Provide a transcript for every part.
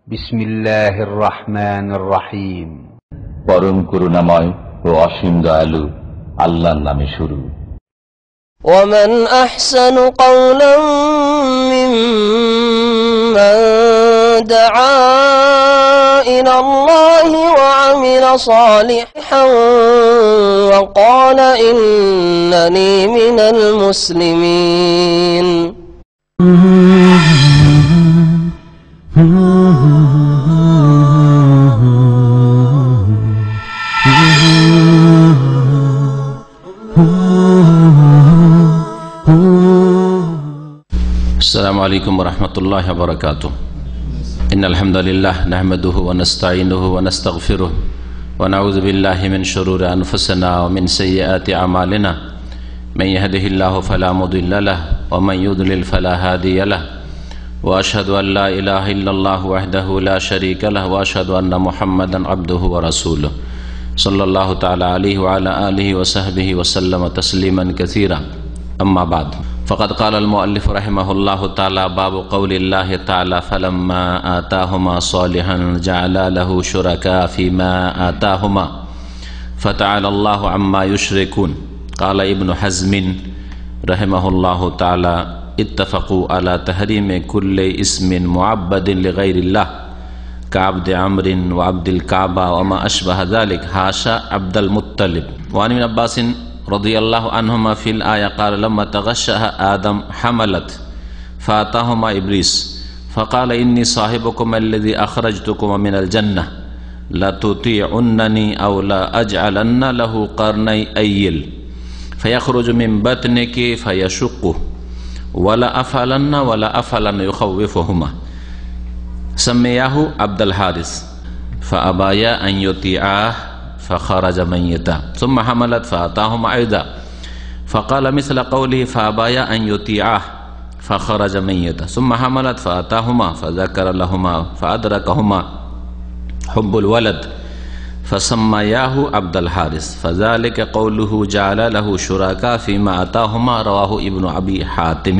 বিসমিল্লাহির রহমানির রহিম। পরম করুণাময় ও অসীম দয়ালু আল্লাহর নামে শুরু। ومن أحسن قولا ممن دعا إلى الله وعمل صالحا وقال إنني من المسلمين. السلام عليكم ورحمة الله وبركاته. إن الحمد لله نحمده ونستعينه ونستغفره ونعوذ بالله من شرور أنفسنا ومن سيئات أعمالنا من يهده الله فلا مضل له ومن يضلل فلا هادي له وأشهد أن لا إله إلا الله وحده لا شريك له وأشهد أن محمدا عبده ورسوله صلى الله تعالى عليه وعلى آله وصحبه وسلم تسليما كثيرا. أما بعد فقد قال المؤلف رحمه الله تعالى باب قول الله تعالى فلما آتاهما صالحا جعل له شركاء فيما آتاهما فتعالى الله عما يشركون. قال ابن حزم رحمه الله تعالى اتفقوا على تحريم كل اسم معبد لغير الله كعبد عمرو وعبد الكعبة وما أشبه ذلك حاشا عبد المطلب. وعن ابن عباس رضي الله عنهما في الآية قال لما تغشها آدم حملت فأتاهما إبليس فقال إني صاحبكم الذي أخرجتكم من الجنة لتطيعنني أو لا أجعلن له قرني أيل فيخرج من بطنك فيشقه ولا أفعلن يخوفهما سمياه عبد الحارث فأبايا أن يطيعاه فخرج ميتا ثم حملت فأتاهما أيضا فقال مثل قوله فأبايا أن يطيعاه فخرج ميتا ثم حملت فأتاهما فذكر لهما فأدركهما حب الولد فسمياه عبد الحارث فذلك قوله جعل له شركاء فيما أتاهما رواه ابن أبي حاتم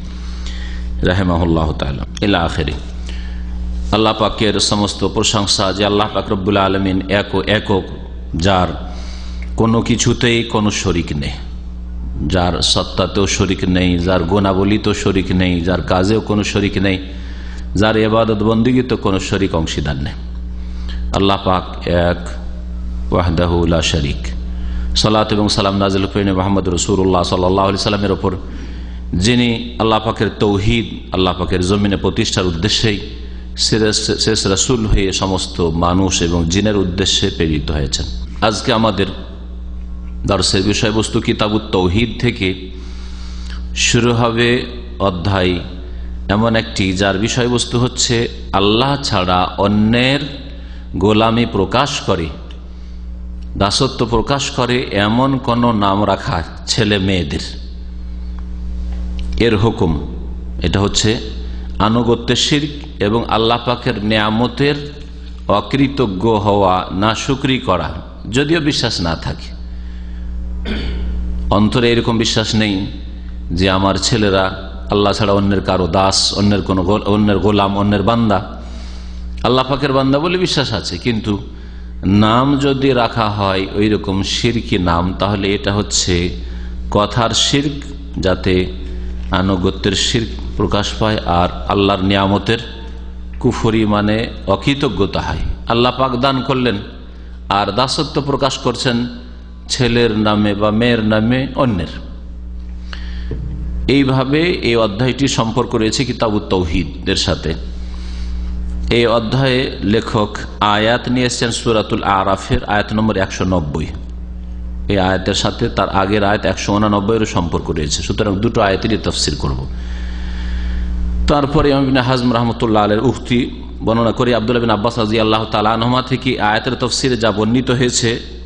رحمه الله تعالى إلى آخره. আল্লাহ পাকের সমস্ত প্রশংসা যে আল্লাহ পাক রব্বুল আলামিন একক, যার কোনো কিছুতেই কোনো শরিক নেই, যার সত্তাতেও শরিক নেই, যার গুণাবলীতেও শরিক নেই, যার কাজেও কোনো শরিক নেই, যার ইবাদত বন্দেগীতেও কোনো শরিক অংশীদার নেই। আল্লাহ পাক এক, ওয়াহদাহু লা শরীক। সালাত এবং সালাম নাযিল করেন মুহাম্মদ রাসূলুল্লাহ সাল্লাল্লাহু আলাইহি সাল্লামের উপর, যিনি আল্লাহ পাকের তৌহিদ আল্লাহ পাকের জমিনে প্রতিষ্ঠার উদ্দেশ্যেই শেষ রাসূল হয়ে সমস্ত মানুষ এবং জিনের উদ্দেশ্যে প্রেরিত হয়েছেন। আজকে আমাদের দর্শের বিষয়বস্তু কিতাবুত তৌহিদ থেকে শুরু হবে অধ্যায় এমন একটি যার বিষয়বস্তু হচ্ছে আল্লাহ ছাড়া অন্যের গোলামি প্রকাশ করে, দাসত্ব প্রকাশ করে এমন কোন নাম রাখা ছেলে মেয়েদের এর হুকুম। এটা হচ্ছে আনুগত্যের শিরক এবং আল্লাহ পাকের নেয়ামতের অকৃতজ্ঞ হওয়া, নাশুকরি করা, যদিও বিশ্বাস না থাকে, অন্তরে এরকম বিশ্বাস নেই যে আমার ছেলেরা আল্লাহ ছাড়া অন্যের কারো দাস, অন্যের গোলাম, অন্যের বান্দা। আল্লাহ পাকের বান্দা বলে বিশ্বাস আছে, কিন্তু নাম যদি রাখা হয় ওই রকম শিরকি নাম, তাহলে এটা হচ্ছে কথার শিরক, যাতে আনুগত্যের শিরক প্রকাশ পায় আর আল্লাহর নিয়ামতের কুফরি মানে অকৃতজ্ঞতা হয়। আল্লাহ পাক দান করলেন আর দাসত্ব প্রকাশ করছেন ছেলের নামে বা মেয়ের নামে অন্যের। এইভাবে এই অধ্যায়টি সম্পর্ক রয়েছে কিতাবুত তাওহীদের সাথে। এই অধ্যায়ে লেখক আয়াত নিয়ে এসেছেন সূরাতুল আরাফের আয়াত নম্বর 190। এই আয়াতের সাথে তার আগের আয়াত 189 সম্পর্ক রয়েছে, সুতরাং দুটো আয়াতেরই তাফসীর করব। তারপরে ইমাম ইবনে হাজম রাহমাতুল্লাহ আলাইহির উক্তি বর্ণনা করে আব্দুল্লাহ বিন আব্বাস রাদিয়াল্লাহু তাআলা আনহুমা থেকে আয়াতের তাফসীরে যা বর্ণিত হয়েছে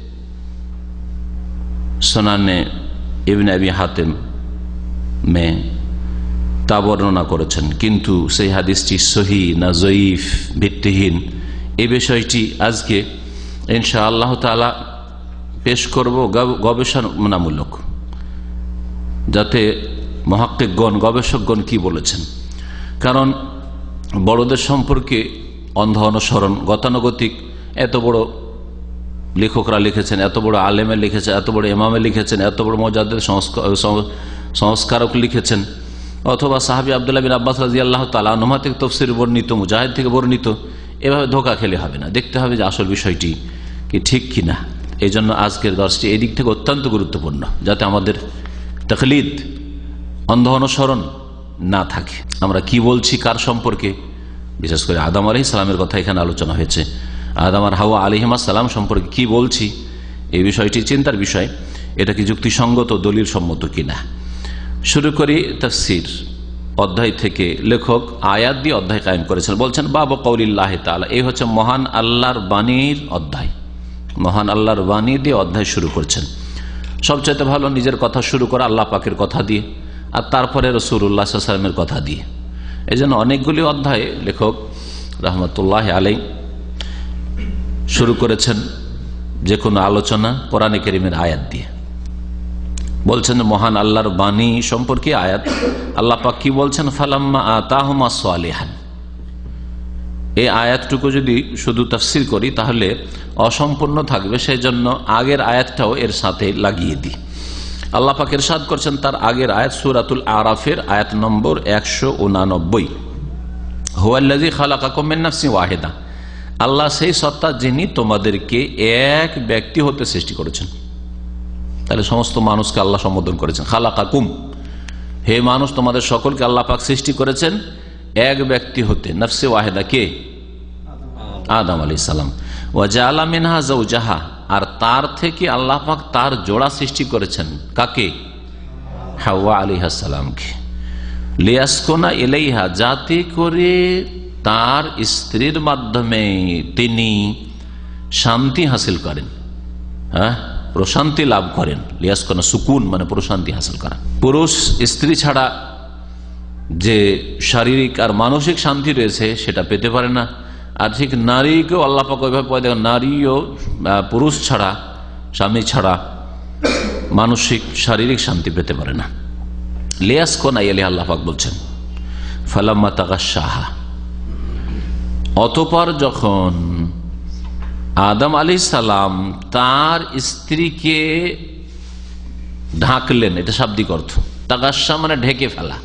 সুনানে ইবনে আবি হাতিম মে তা বর্ণনা করেছেন, কিন্তু সেই হাদিসটি সহিহ না জয়ীফ, ভিত্তিহীন, এই বিষয়টি আজকে ইনশাআল্লাহ তাআলা পেশ করব গবেষণামূলক, যাতে মুহাক্কিকগণ, গবেষকগণ কি বলেছেন। কারণ বড়দের সম্পর্কে অন্ধ অনুসরণ, গতানুগতিক। এত বড় লেখকরা লিখেছেন, এত বড় আলেমে লিখেছেন, এত বড় ইমামে লিখেছেন, এত বড় মুজাদ্দিদ সংস্কারক লিখেছেন, অথবা সাহাবী আব্দুল্লাহ বিন আব্বাস রাদিয়াল্লাহু তাআলা আনহু থেকে তাফসীর বর্ণিত, মুজাহিদ থেকে বর্ণিত। এভাবে ধোঁকা খেলে হবে না, দেখতে হবে যে আসল বিষয়টি কি ঠিক কিনা। এই জন্য আজকের দর্শটি এই দিক থেকে অত্যন্ত গুরুত্বপূর্ণ, যাতে আমাদের তাকলিদ, অন্ধ অনুসরণ না থাকে। আমরা কি বলছি কার সম্পর্কে, বিশেষ করে আদম আলাইহিস সালামের কথা এখানে আলোচনা হয়েছে, আদম আর হাওয়া আলাইহিমা সালাম সম্পর্কে কি বলছি, এই বিষয়টি চিন্তার বিষয়। এটা কি যুক্তিসঙ্গত, দলিল সম্মত কিনা। শুরু করি তাফসীর অধ্যায় থেকে। লেখক আয়াত দিয়ে অধ্যায় কায়েম করেছেন। বলছেন বাবু কওলিল্লাহি তাআলা, এই হচ্ছে মহান আল্লাহর বাণীর অধ্যায়। মহান আল্লাহর বাণী দিয়ে অধ্যায় শুরু করছেন। সবচাইতে ভালো নিজের কথা শুরু করা আল্লাহ পাকের কথা দিয়ে, আর তারপরে রাসূলুল্লাহ সাল্লাল্লাহু আলাইহি ওয়াসাল্লামের কথা দিয়ে। এই জন্য অনেকগুলি অধ্যায়ে লেখক রাহমাতুল্লাহি আলাইহি শুরু করেছেন যে কোনো আলোচনা কোরআনে কারীমের আয়াত দিয়ে। বলছেন মহান আল্লাহর বাণী সম্পর্কে আয়াত, আল্লাহ পাক কি বলছেন, ফালাম্মা আতাহুমা সালিহান। এই আয়াতটুকু যদি শুধু তাফসীর করি তাহলে অসম্পূর্ণ থাকবে, সেই জন্য আগের আয়াতটাও এর সাথে লাগিয়ে দিই। আল্লাহ পাক ইরশাদ করছেন তার আগের আয়াত সূরাতুল আরাফের আয়াত নম্বর 189, হুয়াল্লাযী খালাকাকুম মিন নাফসিন ওয়াহিদা। আল্লাহ সেই সত্তা যিনি তোমাদেরকে এক ব্যক্তি হতে সৃষ্টি করেছেন। তাহলে সমস্ত মানুষকে আল্লাহ সম্বোধন করেছেন খালাকাকুম, হে মানুষ তোমাদের সকলকে আল্লাহ পাক সৃষ্টি করেছেন এক ব্যক্তি হতে। নফসে ওয়াহিদা কে? আদম আলাইহিস সালাম। ওয়া জাআলা মিনহা যাওজাহা, আর তার থেকে আল্লাহ পাক তার জোড়া সৃষ্টি করেছেন। কাকে? হাওয়া আলাইহিস সালামকে। লিয়াসকুনা ইলাইহা, যাতে করে তার স্ত্রীর মাধ্যমে তিনি শান্তি হাসিল করেন, প্রশান্তি লাভ করেন। লিয়াসকুনা সুকুন মানে প্রশান্তি হাসিল করা। পুরুষ স্ত্রী ছাড়া যে শারীরিক আর মানসিক শান্তি রয়েছে সেটা পেতে পারে না। আর ঠিক নারীকেও আল্লাহ পাক ওইভাবে পয়দা, নারীও পুরুষ ছাড়া, স্বামী ছাড়া মানসিক শারীরিক শান্তি পেতে পারে না। লিয়াসকুনা ইলাইহা, আল্লাহ পাক বলছেন ফালাম্মা তাগাশশাহা, অতঃপর যখন আদম আলাইহিস সালাম তার স্ত্রীকে ঢাকলেন, এটা শাব্দিক অর্থ। তাগাশশা মানে ঢেকে ফেলা,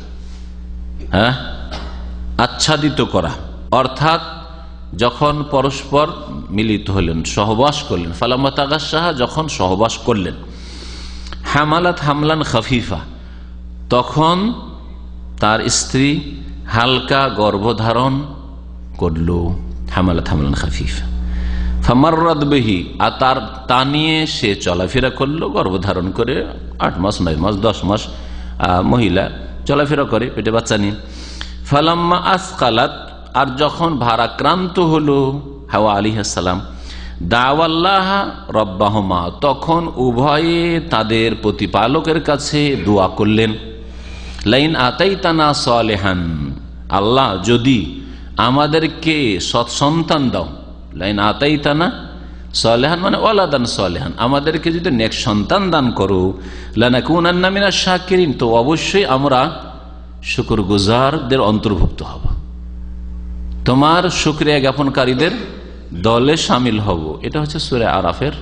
আচ্ছাদিত করা, অর্থাৎ যখন পরস্পর মিলিত হলেন, সহবাস করলেন। ফালাম্মা তাগাশশাহা, যখন সহবাস করলেন। হামালাত হামলান খাফিফা, তখন তার স্ত্রী হালকা গর্ভধারণ করল। হামালাত হামলান খাফিফা। ফামাররাত বিহি, আর তার তা নিয়ে সে চলাফেরা করলো, গর্ভধারণ করে 8 মাস 9 মাস 10 মাস মহিলা চলাফেরা করে পেটে বাচ্চা নিয়ে। ফালাম্মা আসকালাত, আর যখন ভারাক্রান্ত হলো হাওয়া আলাইহিস সালাম, দাওয়াল্লাহ রব্বাহুমা, তখন উভয়ে তাদের প্রতিপালকের কাছে দোয়া করলেন। লাইন আতাইতানা সালিহান, আল্লাহ যদি আমাদেরকে সৎ সন্তান দাও। লাইন আতাইতানা সালিহান মানে ওয়ালাদান সালিহান, আমাদেরকে যদি নেক সন্তান দান করো, লানাকুনান্না মিনাশ শাকিরিন, তো অবশ্যই আমরা শুকরগুজারদের অন্তর্ভুক্ত হব, তোমার শুকরিয়া জ্ঞাপনকারীদের দলে শামিল হব। এটা হচ্ছে সূরা আরাফের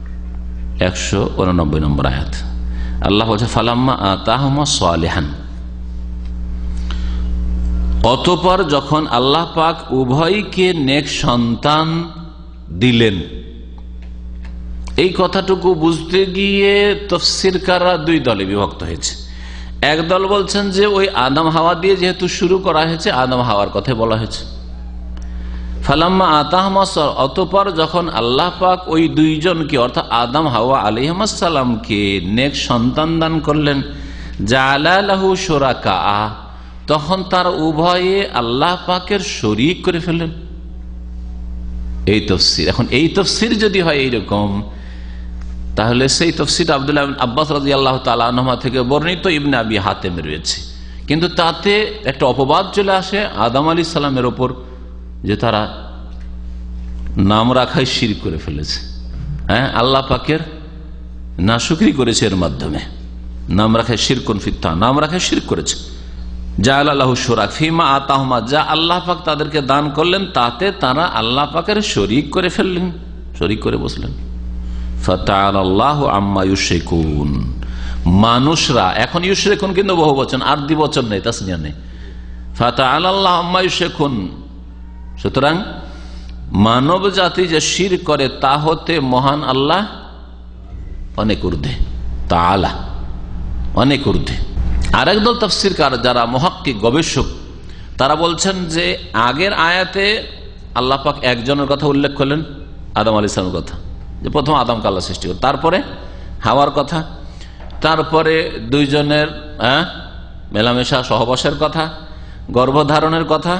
189 নম্বর আয়াত। আল্লাহ বলছে ফালাম্মা আতাহুমা সালিহান, অতঃপর যখন আল্লাহ পাক উভয়কে নেক সন্তান দিলেন। এই কথাটুকু বুঝতে গিয়ে তাফসীরকাররা 2 দলে বিভক্ত হয়েছে। এক দল বলছেন যে ওই আদম হাওয়া দিয়ে যেহেতু শুরু করা হয়েছে, আদম হাওয়ার কথা বলা হয়েছে। ফালাম্মা আতাহুমা, অতঃপর যখন আল্লাহ পাক ওই 2 জনকে অর্থাৎ আদম হাওয়া আলাইহিস সালামকে নেক সন্তান দান করলেন, জাআলা লাহু শুরাকা, তখন তার উভয়ে আল্লাহ পাকের শরীক করে ফেললেন। এই তাফসীর। এখন এই তাফসীর যদি হয় এইরকম, তাহলে সেই তাফসীর আব্দুল্লাহ ইবনে আব্বাস রাদিয়াল্লাহু তাআলা আনহুমা থেকে বর্ণিত ইবনে আবি হাতেম রয়েছে। কিন্তু তাতে একটা অপবাদ চলে আসে আদম আলাইহিস সালামের ওপর, যে তারা নাম রাখায় শিরক করে ফেলেছে। আল্লাহ পাকের নাশুকরি করেছে, এর মাধ্যমে নাম রাখায় শিরকুন ফিত্তা, নাম রাখায় শিরক করেছে। জাআলা লাহু শুরাক ফিমা আতাহুমা, যা আল্লাহ পাক তাদেরকে দান করলেন তাতে তারা আল্লাহ পাকের শরীক করে ফেললেন, শরীক করে বসলেন। ফাতাআলাল্লাহু আম্মা ইউশরিকুন, মানুষরা এখন ইউশরিকুন কিন্তু বহুবচন, আর দ্বিবচন নেই, তাসনিয়া নেই। ফাতাআলাল্লাহু আম্মা ইউশরিকুন, সুতরাং মানব জাতি যে শিরক করে তা হতে মহান আল্লাহ অনেক ঊর্ধ্বে, তাআলা অনেক ঊর্ধ্বে। আরেক দল তাফসীরকার যারা মুহাক্কিক গবেষক তারা বলছেন যে আগের আয়াতে আল্লাহ পাক একজনের কথা উল্লেখ করলেন, আদম আলাইহিস সালামের কথা, যে প্রথম আদমকে আল্লাহ সৃষ্টি করলেন, তারপরে হাওয়ার কথা, তারপরে দুইজনের মেলামেশা সহবাসের কথা, গর্ভধারণের কথা,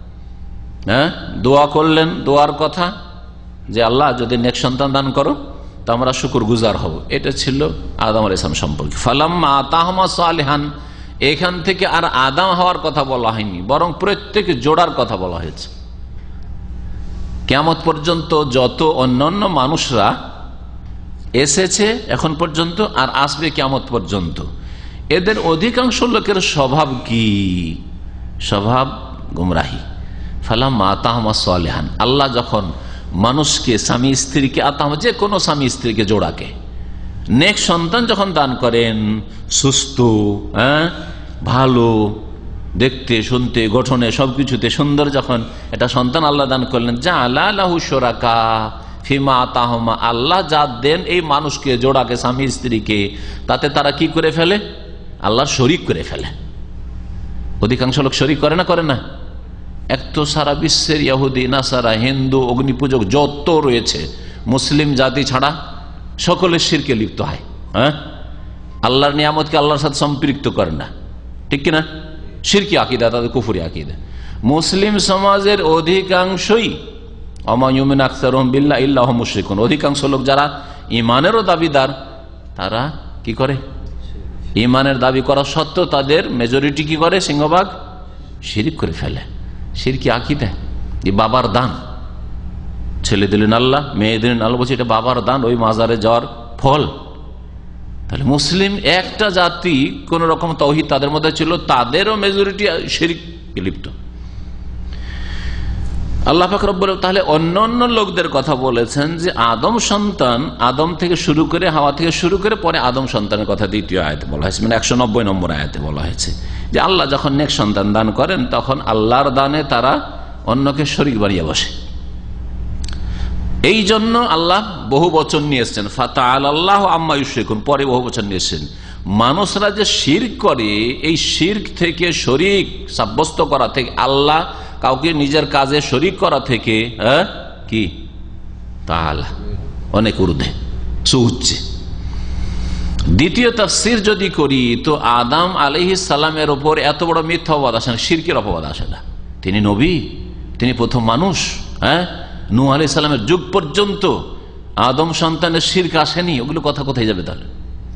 দোয়া করলেন, দোয়ার কথা যে আল্লাহ যদি নেক সন্তান দান করো তো আমরা শুকরগুজার হব। এটা ছিল আদম আলাইহিস সালাম সম্পর্কে। ফালাম্মা আতাহুমা সালিহান, এখান থেকে আর আদম হওয়ার কথা বলা হয়নি, বরং প্রত্যেক জোড়ার কথা বলা হয়েছে। কিয়ামত পর্যন্ত যত অন্যান্য মানুষরা এসেছে এখন পর্যন্ত আর আসবে কিয়ামত পর্যন্ত, এদের অধিকাংশ লোকের স্বভাব কি? স্বভাব গুমরাহি। ফালাম্মা আতাহুমা সালিহান, আল্লাহ যখন মানুষকে, স্বামী স্ত্রীকে, আতাহুমা যে কোনো স্বামী স্ত্রীকে জোড়াকে নেক সন্তান যখন দান করেন, সুস্থ, ভালো দেখতে শুনতে গঠনে সবকিছুতে সুন্দর, যখন এটা সন্তান আল্লাহ দান করলেন, জাআলা লাহু শুরাকা ফিমা আতাহুমা, আল্লাহ যা দেন এই মানুষকে, জোড়াকে, স্বামী স্ত্রীকে, তাতে তারা কি করে ফেলে? আল্লাহর শরীক করে ফেলে। অধিকাংশ লোক শরীক করে না, করে না? এক তো সারা বিশ্বের ইহুদি, নাসারা, হিন্দু, অগ্নিপূজক যত রয়েছে, মুসলিম জাতি ছাড়া সকলের শিরকে লিপ্ত হয়। আল্লাহর নিয়ামতকে আল্লাহর সাথে সম্পৃক্ত করে না, ঠিক কিনা? শিরকি আকীদা, তাদের কুফরি আকীদা। মুসলিম সমাজের অধিকাংশই ওমা ইউমিনু আকসারুহুম বিল্লাহি ইল্লা হুম মুশরিকুন, অধিকাংশ লোক যারা ইমানেরও দাবিদার তারা কি করে? ইমানের দাবি করা সত্ত্বেও তাদের মেজরিটি কি করে? সিংহভাগ শিরক করে ফেলে। শিরকি আকীদা, এই বাবার দান, ছেলে দিলেন আল্লাহ, মেয়ে দিলেন আল্লাহ, বলছে এটা বাবার দান, ওই মাজারে যাওয়ার ফল। তাহলে মুসলিম একটা জাতি কোন রকম তাওহীদ তাদের মধ্যে ছিল, তাদেরও মেজরিটি শিরকে লিপ্ত। আল্লাহ পাক রব্বুল, তাহলে অন্যান্য লোকদের কথা বলেছেন যে আদম সন্তান, আদম থেকে শুরু করে, হাওয়া থেকে শুরু করে, পরে আদম সন্তানের কথা দ্বিতীয় আয়াতে বলা হয়েছে, মানে 190 নম্বর আয়াতে বলা হয়েছে যে আল্লাহ যখন নেক সন্তান দান করেন তখন আল্লাহর দানে তারা অন্যকে শরীক বানিয়ে বসে। এই জন্য আল্লাহ বহু বচন নিয়ে এসছেন, ফাতাআলাল্লাহু আম্মা ইউশরিকুন, পরে বহু বচন নিয়ে এসছেন। মানুষরা যে শিরক করে, এই শিরক থেকে, শরীক সাব্যস্ত করা থেকে, আল্লাহ কাউকে নিজের কাজে শরীক করা থেকে কি তাআলা অনেক ঊর্ধ্বে, সুউচ্চে। দ্বিতীয় তাফসীর যদি করি তো আদম আলাইহিস সালামের উপর এত বড় মিথ্যা অপবাদ আসে না, শিরকের অপবাদ আসে না। তিনি নবী, তিনি প্রথম মানুষ। নূহ আলাইহিস সালামের যুগ পর্যন্ত আদম সন্তানের শিরক আসেনি, ওগুলো কথা কোথায় যাবে? তাহলে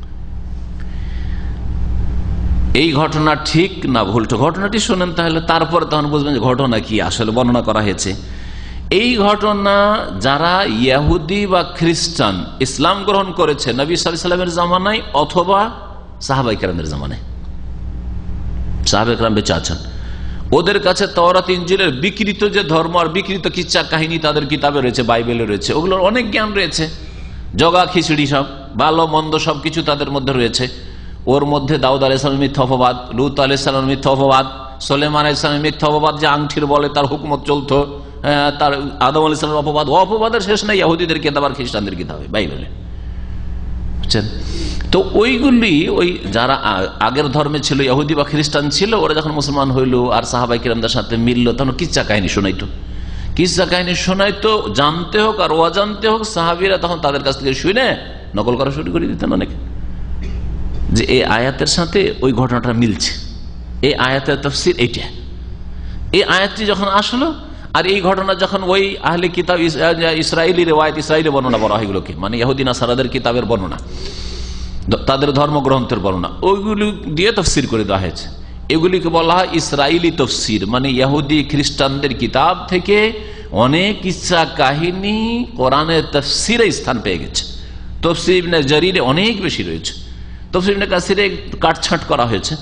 এই ঘটনা ঠিক না ভুল? ঘটনাটি শোনেন তাহলে, তারপরে তখন বুঝবেন যে ঘটনা কি আসলে বর্ণনা করা হয়েছে। এই ঘটনা যারা ইহুদি বা খ্রিস্টান ইসলাম গ্রহণ করেছে নবী সাল্লাল্লাহু আলাইহি ওয়াসাল্লামের জামানায় অথবা সাহাবায়ে কেরামের জামানায়, সাহাবায়ে কেরাম বেঁচে আছেন, ওদের কাছে তাওরাত ইনজিলের বিকৃত যে ধর্ম আর বিকৃত কিচ্ছা কাহিনী তাদের কিতাবে রয়েছে, বাইবেলে রয়েছে, ওগুলোর অনেক জ্ঞান রয়েছে, জগা খিচুড়ি সব ভালো মন্দ সবকিছু তাদের মধ্যে রয়েছে। ওর মধ্যে দাউদ আলাইহিস সালামের মিথ্যা অপবাদ, লূত আলাইহিস সালামের মিথ্যা অপবাদ, সুলাইমান আলাইহিস সালামের মিথ্যা অপবাদ যে আংটির বলে তার হুকুমত চলতো, তার আদম আলাইহিস সালামের অপবাদ, অপবাদের শেষ নাই ইহুদিদের কিতাব আর খ্রিস্টানদের কিতাবে, বাইবেলে, বুঝছেন? তো ওইগুলি, ওই যারা আগের ধর্মে ছিল, ইহুদি বা খ্রিস্টান ছিল, ওরা যখন মুসলমান হইল আর সাহাবায়ে কিরামদের সাথে মিললো, তখন কিচ্ছা কাহিনী শোনাইতো, কিচ্ছা কাহিনী শোনাইতো, জানতে হোক আর অজান্তে হোক, সাহাবীরা তখন তাদের কাছ থেকে শুনে নকল করা শুরু করে দিতেন অনেকে, যে এই আয়াতের সাথে ওই ঘটনাটা মিলছে, এই আয়াতের তাফসীর এইটা। এই আয়াতটি যখন আসলো আর এই ঘটনা যখন ওই আহলে কিতাব ইসরায়েলি রিওয়ায়াত, ইসরায়েলি বর্ণনা বলা হয় এগুলোকে, মানে ইহুদি নাসারাদের কিতাবের বর্ণনা, তাদের ধর্মগ্রন্থের বর্ণনা, ওইগুলি দিয়ে তাফসীর করে দেওয়া হয়েছে। এগুলিকে বলা হয় ইসরায়েলি তাফসীর, মানে ইহুদি খ্রিস্টানদের কিতাব থেকে অনেক কিচ্ছা কাহিনী কোরআনের তাফসীরে স্থান পেয়ে গেছে। তাফসীর ইবনে জারীরে অনেক বেশি রয়েছে, তাফসীর ইবনে কাসিরে কাটছাঁট করা হয়েছে,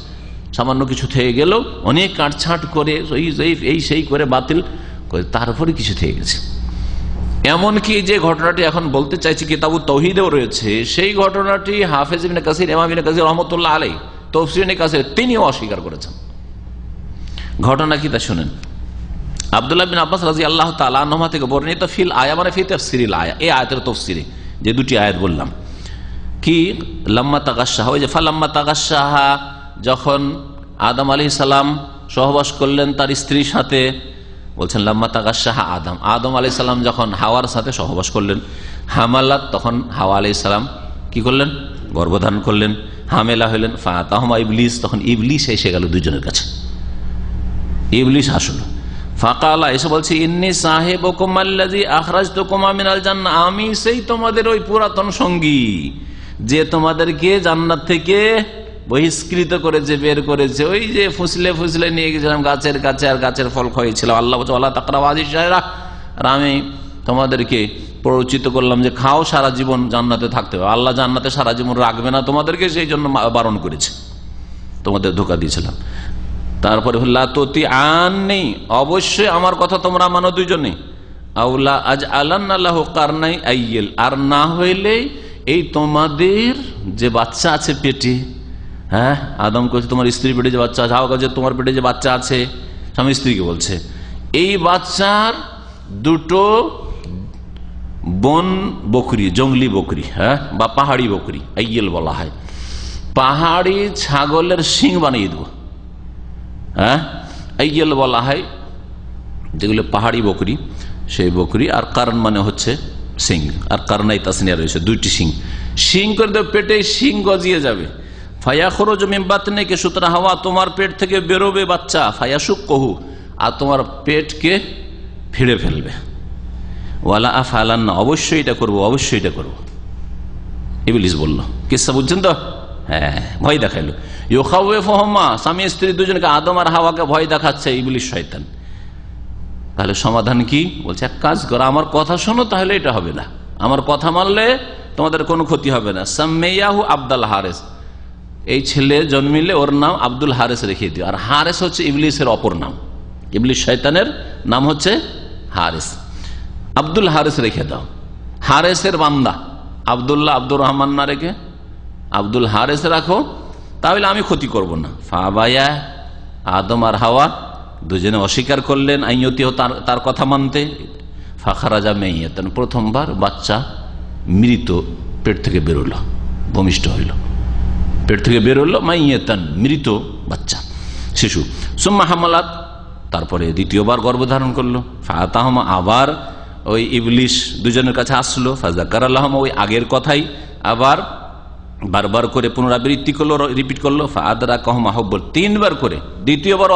সামান্য কিছু থেকে গেল, অনেক কাটছাট করে এই সেই করে বাতিল করে, তারপরে কিছু থেকে গেছে। এমনকি যে ঘটনাটি এখন বলতে চাইছি কিতাবুত তাওহীদেও রয়েছে, সেই ঘটনাটি হাফেজ ইবনে কাসির, ইমাম ইবনে কাসির রাহমাতুল্লাহ আলাইহি তাফসীর ইবনে কাসির তিনিও অস্বীকার করেছেন। ঘটনা কি তা শুনেন। আব্দুল্লাহ বিন আব্বাস রাদিয়াল্লাহু তাআলা আনহুমা থেকে বর্ণিত ফিল আয়া মানে ফি তাফসিরিল আয়া, এই আয়াতের তাফসীরে যে দুটি আয়াত বললাম, কি লাম্মা তাগাশশাহা, ওই যে ফালাম্মা তাগাশশাহা, যখন আদম আলাইহিস সালাম সহবাস করলেন তার স্ত্রীর সাথে, বলছেন লাম্মা তাগাশশাহা আদম আলাইহিস সালাম যখন হাওয়ার সাথে সহবাস করলেন, হামালাত, তখন হাওয়া আলাইহিস সালাম কি করলেন, গর্ভধারণ করলেন, হামেলা হলেন, ফাতাহুমা ইবলিস, তখন ইবলিস এসে গেল দুইজনের কাছে, ইবলিস আসলো, ফাকালা এসে বলছে ইন্নী সাহিবুকুম আল্লাযী আখরাজতুকুমা মিনাল জান্নাহ, আমি সেই তোমাদের ওই পুরাতন সঙ্গী যে তোমাদেরকে জান্নাত থেকে বহিষ্কৃত করেছে, বের করেছে, ওই যে ফুসলে ফুসলে নিয়ে গেছিলাম গাছের কাছে, আর গাছের ফল খাইয়েছিলাম। আল্লাহ বলছে ওয়ালা তাকরাবু হাযিহিশ শাজারা, আর আমি তোমাদেরকে প্ররোচিত করলাম যে খাও, সারা জীবন জান্নাতে থাকতে হবে। আল্লাহ জান্নাতে সারা জীবন রাখবে না তোমাদেরকে, সেই জন্য বারণ করেছে, তোমাদের ধোঁকা দিয়েছিলাম। তারপরে লা তুতিআন্নি, অবশ্যই আমার কথা তোমরা মানো দুইজনে, আউলা আজআলান্না লাহু কারনাই আইয়িল, আর না হইলে এই তোমাদের যে বাচ্চা আছে পেটে, হ্যাঁ, আদম কইছে তোমার স্ত্রীর পেটে যে বাচ্চা আছে, হাওয়া কইছে তোমার পেটে যে বাচ্চা আছে, স্বামী স্ত্রীকে বলছে, এই বাচ্চার দুটো বন বকরি, জঙ্গলি বকরি, হ্যাঁ, বা পাহাড়ি বকরি, আইয়িল বলা হয়, পাহাড়ি ছাগলের শিং বানিয়ে দেবো, হ্যাঁ, আইয়িল বলা হয় যেগুলো পাহাড়ি বকরি, সেই বকরি। আর কারণ মানে হচ্ছে সিং, আর কারণাই তাসনিয়া রয়েছে, দুইটি সিং, সিং করে দেবে, পেটে সিং গজিয়ে যাবে। ফায়াখরুজ মিন বাতনিকা, সুতরাং হাওয়া তোমার পেট থেকে বেরোবে বাচ্চা, ফায়াশুক্কুহু, আর তোমার পেটকে ফিরে ফেলবে। ওয়ালা আফআলান্না, অবশ্যই এটা করবো, অবশ্যই এটা করবো, ইবলিস বলল। কিসসা বুঝছেন তো? হ্যাঁ, ভয় দেখাইলো। ইউখাউফুহুমা, স্বামী স্ত্রী দুজনকে, আদম আর হাওয়াকে ভয় দেখাচ্ছে ইবলিস শয়তান। তাহলে সমাধান কি? বলছে এক কাজ করো, আমার কথা শোনো, তাহলে এটা হবে না, আমার কথা মানলে তোমাদের কোনো ক্ষতি হবে না। সাম্মাইয়াহু আব্দুল হারিস, এই ছেলে জন্মিলে ওর নাম আব্দুল হারিস রেখে দিও। আর হারিস হচ্ছে ইবলিসের অপর নাম, ইবলিস শয়তানের নাম হচ্ছে হারিস, আব্দুল হারিস রেখে দাও। হারিসের বান্দা আব্দুল্লাহ, আব্দুর রহমান না রেখে আব্দুল হারিস রাখো, তাহলে আমি ক্ষতি করব না। ফাবায়া, আদম আর হাওয়া দুজনে অস্বীকার করলেন আইয়তিও, তার কথা মানতে। ফাখারাজা মাইয়াতান, প্রথমবার বাচ্চা মৃত পেট থেকে বেরোলো, ভূমিষ্ঠ হইল, পেট থেকে বেরোলো, মাইয়াতান মৃত বাচ্চা, শিশু। সুম্মা হামালাত, তারপরে দ্বিতীয়বার গর্ভধারণ করলো। ফাতাহুমা, আবার ওই ইবলিস দুজনের কাছে আসলো। ফাযাকারাল্লাহুমা, ওই আগের কথাই আবার বারবার করে পুনরাবৃত্তি করলো, রিপিট করলো। ফাআদরাকাহুমা হুব্বুল, তিনবার করে, দ্বিতীয়বার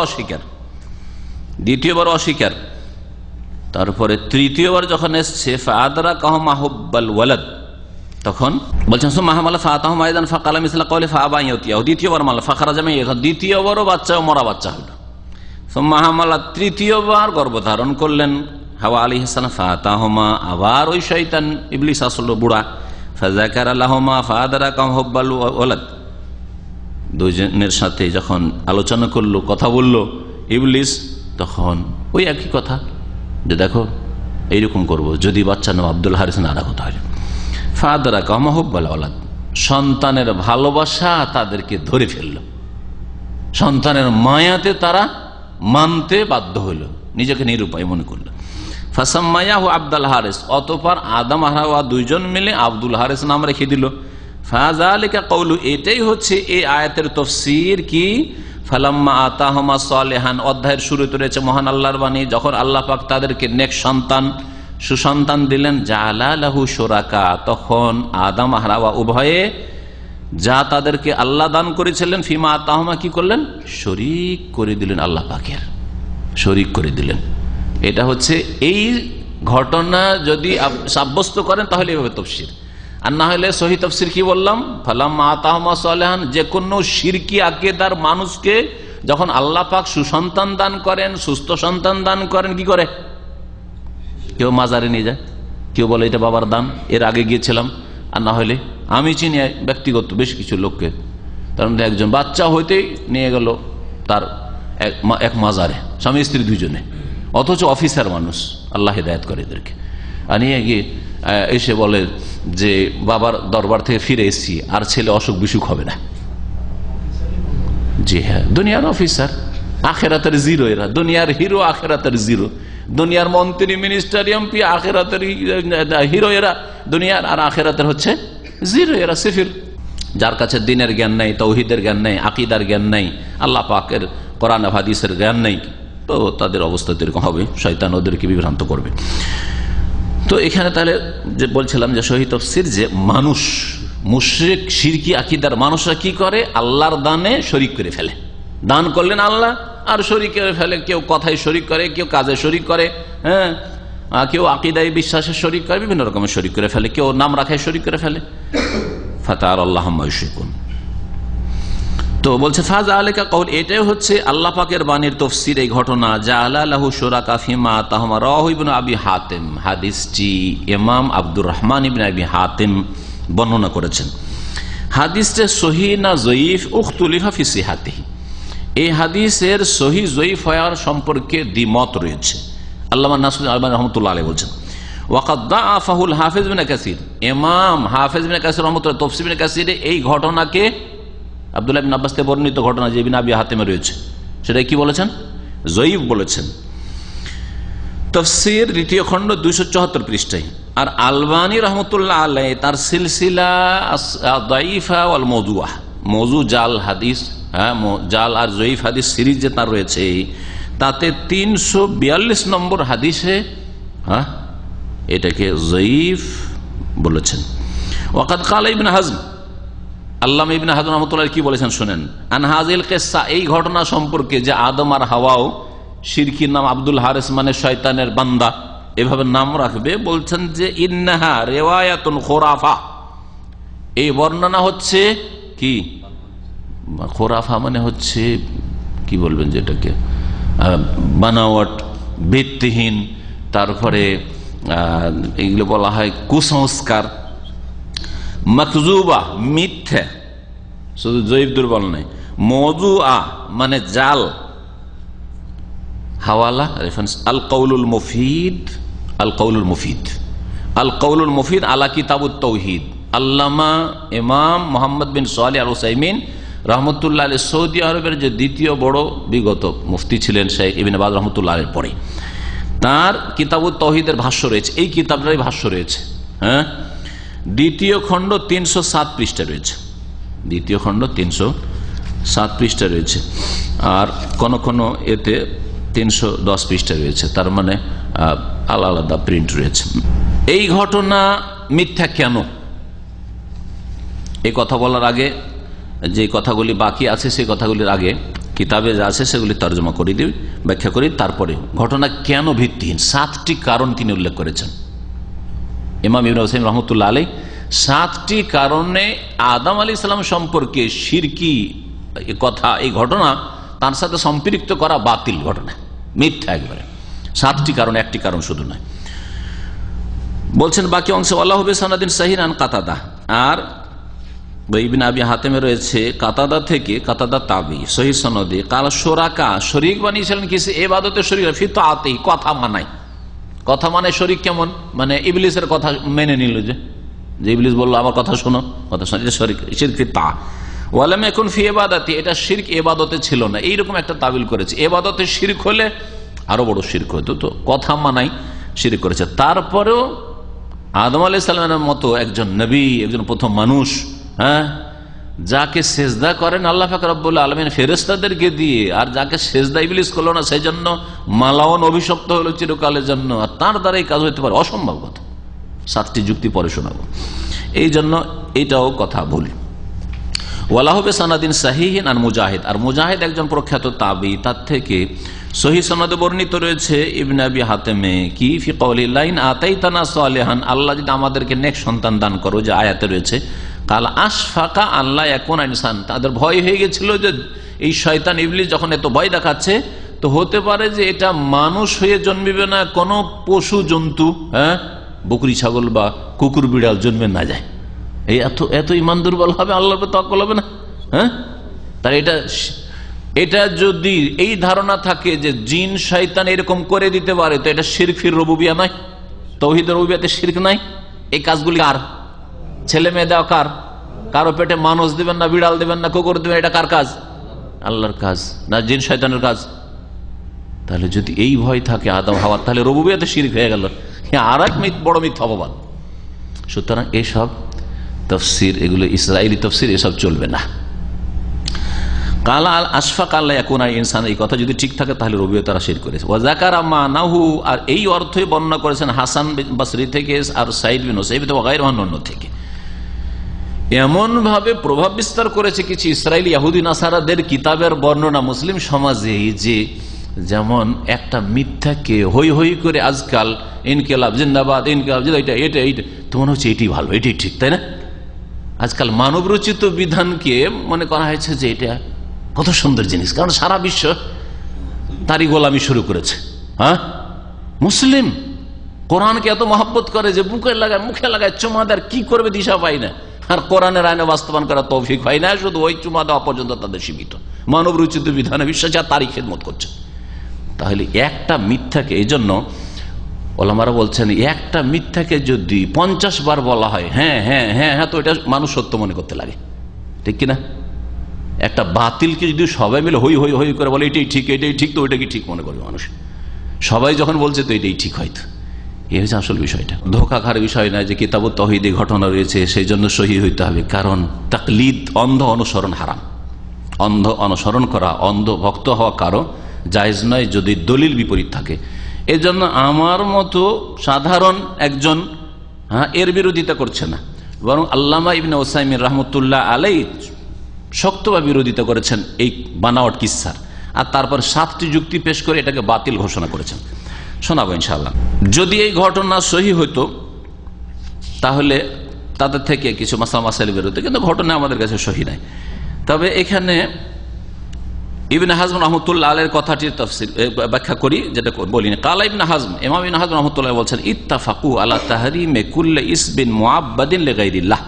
অস্বীকার। তারপরে তৃতীয়বার যখন এসছে ফাআদরাকাহুমা হুব্বাল ওয়ালাদ, তখন বলছেন সুম্মা হামালা ফাতাহুমা আইদান ফাকালা মিসলা কওলি ফাআবা ইয়াতিয়াহু, দ্বিতীয়বার মাল ফাখারাজা মাইয়াতান, দ্বিতীয়বারও বাচ্চা মরা বাচ্চা হলো। সুম্মা হামালা, তৃতীয়বার গর্ভধারণ করলেন হাওয়া আলাইহিস সালাম। ফাতাহুমা, আবার ওই শয়তান ইবলিস আসলো বুড়া। ফাযাকারাল্লাহুমা ফাআদরাকাহুম হুব্বাল ওয়ালাদ, দুজনের সাথে যখন আলোচনা করলো, কথা বলল ইবলিস, তখন ওই একই কথা যে দেখো এইরকম করবো, যদি বাচ্চা নাম আব্দুল হারিস না রাখো তাহলে। ফাআদরাকাহুম হুব্বাল ওয়ালাদ, সন্তানের ভালোবাসা তাদেরকে ধরে ফেলল, সন্তানের মায়াতে তারা মানতে বাধ্য হইল, নিজেকে নিরুপায় মনে করল। ফাসাম্মায়াহু আব্দুল হারিস, অতঃপর আদম আর হাওয়া দুইজন মিলে আব্দুল হারিস নাম রেখে দিল। ফাযালিকা কওলু, এটাই হচ্ছে এই আয়াতের তাফসীর। কি? ফালাম্মা আতাহুমা সালিহান, অধ্যায়ের শুরুতে রয়েছে মহান আল্লাহর বাণী, যখন আল্লাহ পাক তাদেরকে নেক সন্তান, সুসন্তান দিলেন, জাআলা লাহু শুরাকা, তখন আদম আর হাওয়া উভয়ে যা তাদেরকে আল্লাহ দান করেছিলেন, ফিমা আতাহুমা, কি করলেন? শরীক করে দিলেন, আল্লাহ পাকের শরীক করে দিলেন। এটা হচ্ছে এই ঘটনা যদি সাব্যস্ত করেন তাহলে এভাবে তাফসীর, আর না হলে সহি তাফসীর কি বললাম? ফালাম্মা আতাহুমা সালিহান, যে কোনো শিরকি আকীদার মানুষকে যখন আল্লাহ পাক সুসন্তান দান করেন, সুস্থ সন্তান দান করেন, কি করে? কেউ মাজারে নিয়ে যায়, কেউ বলে এটা বাবার দান, এর আগে গিয়েছিলাম, আর না হলে আমি চিনি ব্যক্তিগত বেশ কিছু লোককে, তার মধ্যে একজন বাচ্চা হইতেই নিয়ে গেল তার এক মাজারে, স্বামী স্ত্রী দুজনে, অথচ অফিসার মানুষ, আল্লাহ হিদায়াত করে এদেরকে। নিয়ে গিয়ে এসে বলে যে বাবার দরবার থেকে ফিরে এসেছি, আর ছেলে অসুখ বিসুখ হবে না। জি হ্যাঁ, দুনিয়ার অফিসার, আখেরাতের জিরো এরা। দুনিয়ার হিরো, আখেরাতের জিরো। দুনিয়ার মন্ত্রী, মিনিস্টার, এমপি, আখেরাতের হিরো এরা দুনিয়ার, আর আখেরাতের হচ্ছে জিরো, এরা সিফির। যার কাছে দ্বীনের জ্ঞান নেই, তাওহীদের জ্ঞান নেই, আকীদার জ্ঞান নেই, আল্লাহ পাকের কোরআন হাদিসের জ্ঞান নেই, তো তাদের অবস্থা এরকম হবে, শয়তান ওদেরকে বিভ্রান্ত করবে। তো এখানে তাহলে যে বলছিলাম যে সহিহ তাফসীর, যে মানুষ মুশরিক শিরকি আকীদার মানুষরা কি করে, আল্লাহর দানে শরীক করে ফেলে। দান করলেন আল্লাহ আর শরীক করে ফেলে। কেউ কথায় শরীক করে, কেউ কাজে শরীক করে, হ্যাঁ, কেউ আকীদায় বিশ্বাসে শরীক করে, বিভিন্ন রকমের শরীক করে ফেলে, কেউ নাম রাখায় শরীক করে ফেলে। ফাতাআল্লাহু আম্মা ইউশরিকুন। তো বলছে ফাজা আলাইকা কওল, এটাই হচ্ছে আল্লাহ পাকের বাণীর তাফসীর। এই ঘটনা জাআলা লাহু শুরাকা ফিমা তাহমা রাহু ইবনে আবি হাতিম, হাদিসটি ইমাম আব্দুর রহমান ইবনে আবি হাতিম বর্ণনা করেছেন। হাদিসটা সহিহ না যঈফ উখতুলিফা ফি সিহাতিহি, এই হাদিসের সহিহ যঈফ হওয়ার সম্পর্কে দ্বিমত রয়েছে। আল্লামা নাসরুদ্দিন আলবানী রাহমাতুল্লাহ আলাইহি বলেছেন ওয়াকাদ দাআফাহুল হাফিজ ইবনে কাসির, ইমাম হাফিজ ইবনে কাসির রাহমাতুল্লাহ তাফসীর ইবনে কাসিরে এই ঘটনাকে, আব্দুল্লাহ ইবনে আব্বাস থেকে বর্ণিত ঘটনা যে ইবনে আবি হাতিমে রয়েছে, সেটা কি বলেছেন, যঈফ বলেছেন। তাফসীর দ্বিতীয় খণ্ড 274 পৃষ্ঠায়। আর আলবানী রাহমাতুল্লাহ আলাইহি তার সিলসিলা দাঈফা ওয়াল মাওদুআ, মওযু জাল হাদিস, হ্যাঁ, জাল আর যঈফ হাদিস সিরিজ যে তার রয়েছে, তাতে 342 নম্বর হাদিসে হ্যাঁ এটাকে যঈফ বলেছেন। ওয়াকাদ ক্বালা ইবনে হাজম, আল্লামা ইবনে হাজম রাহমাতুল্লাহ কি বলেছেন শুনেন। আন হাযিল কিসসা, এই ঘটনা সম্পর্কে যে আদম আর হাওয়াও শিরকির নাম আব্দুল হারিস মানে শয়তানের বান্দা এভাবে নাম রাখবে, বলছেন যে ইন্নাহা রিওয়ায়াতুন খুরাফা, এই বর্ণনা হচ্ছে কি, খুরাফা মানে হচ্ছে কি বলবেন, যেটাকে বানাওয়াট, ভিত্তিহীন, তারপরে এগুলো বলা হয় কুসংস্কার, মাকজুবা মিথ্যা, শুধু যঈফ দুর্বল নয়, মওদুআ মানে জাল, হাওয়ালা রেফারেন্স আল কাউলুল মুফিদ, আল কাউলুল মুফিদ, আল কাউলুল মুফিদ আলা কিতাবুত তাওহীদ, আল্লামা ইমাম মুহাম্মদ বিন সালেহ আল উসাইমিন রাহমাতুল্লাহ আলাইহি, সৌদি আরবের যে দ্বিতীয় বড় বিগত মুফতি ছিলেন শেখ ইবনে বাজ রাহমাতুল্লাহ আলাইহির পরে, তার কিতাবুত তাওহীদের ভাষ্য রয়েছে, এই কিতাবটারই ভাষ্য রয়েছে, হ্যাঁ, দ্বিতীয় খণ্ড 307 পৃষ্ঠা রয়েছে, দ্বিতীয় খণ্ড 307 পৃষ্ঠা রয়েছে, আর কোন কোন এতে 310 পৃষ্ঠা রয়েছে, তার মানে আলাদা আলাদা প্রিন্ট রয়েছে। এই ঘটনা মিথ্যা কেন, এই কথা বলার আগে যে কথাগুলি বাকি আছে সেই কথাগুলির আগে কিতাবে যা আছে সেগুলি তর্জমা করে দিই, ব্যাখ্যা করি, তারপরে ঘটনা কেন ভিত্তিহীন 7টি কারণ তিনি উল্লেখ করেছেন। ইমাম ইবনে হুসাইন রাহমাতুল্লাহ আলাইহি 7টি কারণে আদম আলাইহিস সালাম সম্পর্কে শিরকি কথা, এই ঘটনা তার সাথে সম্পৃক্ত করা বাতিল ঘটনা, মিথ্যা একবারে। 7টি কারণ, একটি কারণ শুধু নয়। বলছেন বাকি অংশে আল্লাহু বিসানাদিন সাহিহ আন কাতাদা, আর ইবনে আবি হাতিমে রয়েছে কাতাদা থেকে, কাতাদা তাবি, সহিহ সনদে কাল শুরাকা, শরীক বানিয়েছিলেন কিছু ইবাদতে শরীক ফি তাআতি, কথা মানায়, কথা মানে শরীক কেমন, মানে ইবলিসের কথা মেনে নিল, যে ইবলিস বললো আমার কথা শোনো, কথা শোনো, এটা শরীক, শিরক ফি তা ওয়ালাম ইয়াকুন ফি ইবাদাতি, এটা শিরক ইবাদতে ছিল না, এইরকম একটা তাবিল করেছে। ইবাদতে শিরক হলে আরো বড় শিরক হতো, তো কথা মানাই শিরক করেছে। তারপরেও আদম আলাইহিস সালামের মতো একজন নবী, একজন প্রথম মানুষ, হ্যাঁ, যাকে সেজদা করেন আল্লাহ পাক রব্বুল আলামিন ফেরেশতাদেরকে দিয়ে, আর যাকে সেজদা ইবলিস করলো না, সেই জন্য মালাওন অভিশপ্ত হলো চিরকালের জন্য, আর তার দ্বারা এই কাজ হইতে পারে, অসম্ভব কথা। 7টি যুক্তি পরে শোনাবো, এই জন্য এটাও কথা ভুল। ওয়ালাহু বিসানাদিন সাহিহিন আন মুজাহিদ, আর মুজাহিদ একজন প্রখ্যাত তাবি, তার থেকে সহিহ সনদে বর্ণিত রয়েছে ইবনে আবি হাতিমে কি ফি কওলি লাইন আতাইতানা সালিহান, আল্লাহ যদি আমাদেরকে নেক সন্তান দান করো, যে আয়াতে রয়েছে, কাল আশফাকা আল্লাহ এখন ইনসান, তাদের ভয় হয়ে গেছিল যে এই শয়তান ইবলিস যখন এত ভয় দেখাচ্ছে, তো হতে পারে যে এটা মানুষ হয়ে জন্মিবে না, কোনো পশু জন্তু, হ্যাঁ, বকরি ছাগল বা কুকুর বিড়াল জন্মে না যায়, এই এত ইমান দুর্বল হবে, আল্লাহর উপর তাওয়াক্কুল হবে না, হ্যাঁ, তার এটা যদি এই ধারণা থাকে যে জিন শয়তান এরকম করে দিতে পারে, তো এটা শিরক ফির রুবুবিয়া নয়? তাওহীদের রুবুবিয়াতে শিরক নাই? এই কাজগুলি কার? ছেলে মেয়ে দেওয়া কার? কারো পেটে মানুষ দিবেন না, বিড়াল দিবেন না, কুকুর দিবেন, এটা কার কাজ? আল্লাহর কাজ না জিন শয়তানের কাজ? তাহলে যদি এই ভয় থাকে আদম হাওয়ার, তাহলে রুবুবিয়াতে শিরক হয়ে গেল, আর এক বড় মিথ্যা অপবাদ। সুতরাং এসব তাফসীর, এগুলো ইসরায়েলি তাফসীর, এসব চলবে না। কালা আল আশফাক আল্লাহ ইয়াকুনা ইনসান, এই কথা যদি ঠিক থাকে তাহলে রুবুবিয়্যাত তারা শিরক করেছে। ওয়া যাকারা মানাহু, আর এই অর্থই বর্ণনা করেছেন হাসান বসরি থেকে আর সাইদ বিন মুসাইয়িব ওয়া গায়রু অন্যান্য থেকে। এমন ভাবে প্রভাব বিস্তার করেছে কিছু ইসরায়েলি ইহুদি নাসারাদের কিতাবের বর্ণনা মুসলিম সমাজে, যে যেমন একটা মিথ্যাকে হই হই করে আজকাল ইনকিলাব জিন্দাবাদ, ইনকিলাব এটা এটা এটা তো মনে হচ্ছে এটি ভালো, এটি ঠিক, তাই না? আজকাল মানব রচিত বিধানকে মনে করা হয়েছে যে এটা কত সুন্দর জিনিস, কারণ সারা বিশ্ব তারই গোলামি শুরু করেছে। হ্যাঁ, মুসলিম কোরআনকে এত মহব্বত করে যে বুকে লাগায়, মুখে লাগায়, চুমা দেয়, কি করবে দিশা পায় না। আর কোরআনের আইনে বাস্তবায়ন করা তৌফিক হয় না, শুধু ওই চুমা দেওয়া পর্যন্ত তাদের সীমিত। মানব রচিত বিধানে বিশ্বাস, আর তারই খেদমত করছে। তাহলে একটা মিথ্যাকে, এই জন্য ওলামারা বলছেন একটা মিথ্যাকে যদি 50 বার বলা হয়, হ্যাঁ হ্যাঁ হ্যাঁ হ্যাঁ, তো এটা মানুষ সত্য মনে করতে লাগে, ঠিক কিনা? একটা বাতিলকে যদি সবাই মিলে হই হই হই করে বলে এটাই ঠিক, এটাই ঠিক, তো ওইটা কি ঠিক মনে করবে মানুষ? সবাই যখন বলছে তো এটাই ঠিক, হয়তো এই হচ্ছে আসল বিষয়টা। ধোঁকা খার বিষয় নয় যে কিতাবুত তাওহীদে ঘটনা রয়েছে সেই জন্য সহি হইতে হবে, কারণ তাকলিদ, অন্ধ অনুসরণ হারাম। অন্ধ অনুসরণ করা, অন্ধ ভক্ত হওয়া কারো জায়েজ নয় যদি দলিল বিপরীত থাকে। এই জন্য আমার মতো সাধারণ একজন এর বিরোধিতা করছে না, বরং আল্লামা ইবনে উসাইমিন রাহমাতুল্লাহ আলাইহি শক্তভাবে বিরোধিতা করেছেন এই বানাওয়াট কিসসার, আর তারপর 7টি যুক্তি পেশ করে এটাকে বাতিল ঘোষণা করেছেন। শোনাবো ইনশাআল্লাহ। যদি এই ঘটনা সহি হইতো তাহলে তাদের থেকে কিছু মাসলা মাসাইল বের হতো, কিন্তু ঘটনা আমাদের কাছে সহি নাই। তবে এখানে ইবনে হাজম রাহমাতুল্লাহ আলাইহির কথাটির তাফসীর ব্যাখ্যা করি, যেটা বলি না। কালা ইবনে হাজম, ইমাম ইবনে হাজম রাহমাতুল্লাহ বলছেন ইত্তাফাকু আলা তাহরিমে কুল্লি ইসবিন মুআব্বাদিন লিগাইরিল্লাহ।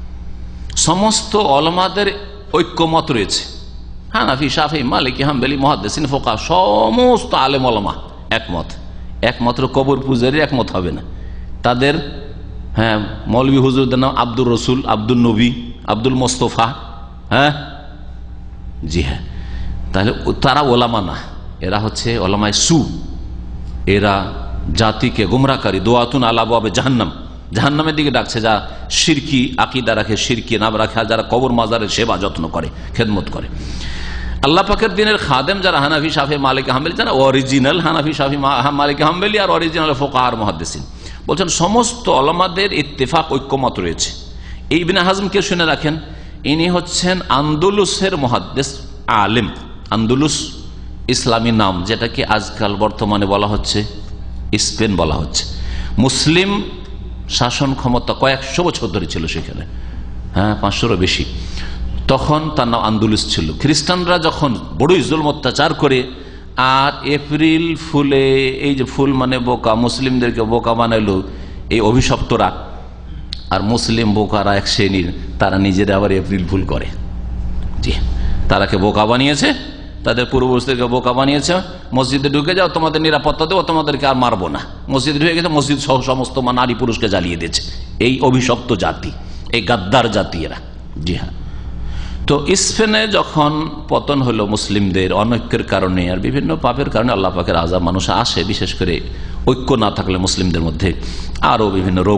সমস্ত উলামাদের ঐক্যমত রয়েছে, হানাফি, শাফিঈ, মালিকি, হাম্বলি, মুহাদ্দিসিন, ফুকাহা, সমস্ত আলেম ওলামা একমত। একমাত্র কবর পূজারীর একমত হবে না। তাদের মৌলভী হুজুরদের নাম আব্দুর রসুল, আব্দুল নবী, আব্দুল মোস্তফা। হ্যাঁ, জি হ্যাঁ, তাহলে তারা ওলামা না, এরা হচ্ছে ওলামায়ে সু। এরা জাতিকে গুমরাহকারী, দুআতুন আলা আবওয়াবে জাহান্নাম, জাহান্নামের দিকে ডাকছে, যা শিরকি আকীদা রাখে, শিরকি নাম রাখে, যারা কবর মাজারের সেবা যত্ন করে, খেদমত করে। আল্লাহ পাকের দিনের খাদেম যারা হানাফি, শাফি, মালিক, হাম্বলি, যারা অরিজিনাল হানাফি, শাফি, মালিক, হাম্বলি আর অরিজিনাল ফুকাহা আর মুহাদ্দিসিন, বলছেন সমস্ত উলামাদের ইত্তেফাক, ঐক্যমত রয়েছে। এই ইবনে হাজমকে শুনে রাখেন, ইনি হচ্ছেন আন্দুলুসের মুহাদ্দিস আলেম। আন্দুলুস ইসলামী নাম, যেটাকে আজকাল বর্তমানে বলা হচ্ছে স্পেন বলা হচ্ছে। মুসলিম শাসন ক্ষমতা কয়েকশো বছর ধরে ছিল সেখানে, 500-এরও বেশি। তখন তার নাম আন্দুলুস ছিল। খ্রিস্টানরা যখন বড়ই জুলম অত্যাচার করে, আর এপ্রিল ফুলে, এই যে ফুল মানে বোকা, মুসলিমদেরকে বোকা বানাইলো এই অভিশপ্তরা, আর মুসলিম বোকারা এক শ্রেণীর, তারা নিজেরা আবার এপ্রিল ফুল করে। জি, তারাকে বোকা বানিয়েছে, তাদের পূর্বপুরুষদেরকে বোকা বানিয়েছে। মসজিদে ঢুকে যাও, তোমাদের নিরাপত্তা দেবো, তোমাদেরকে আর মারবো না। মসজিদে ঢুকে গেছে, মসজিদ সহ সমস্ত নারী পুরুষকে জ্বালিয়ে দিয়েছে। এই অভিশপ্ত জাতি, এই গাদ্দার জাতি এরা। জি হ্যাঁ, তো স্পেনে যখন পতন হলো মুসলিমদের অনৈক্যের কারণে আর বিভিন্ন পাপের কারণে, আল্লাহ পাকের আযাব মানুষ আসে, বিশেষ করে ঐক্য না থাকলে মুসলিমদের মধ্যে, আরও বিভিন্ন রোগ।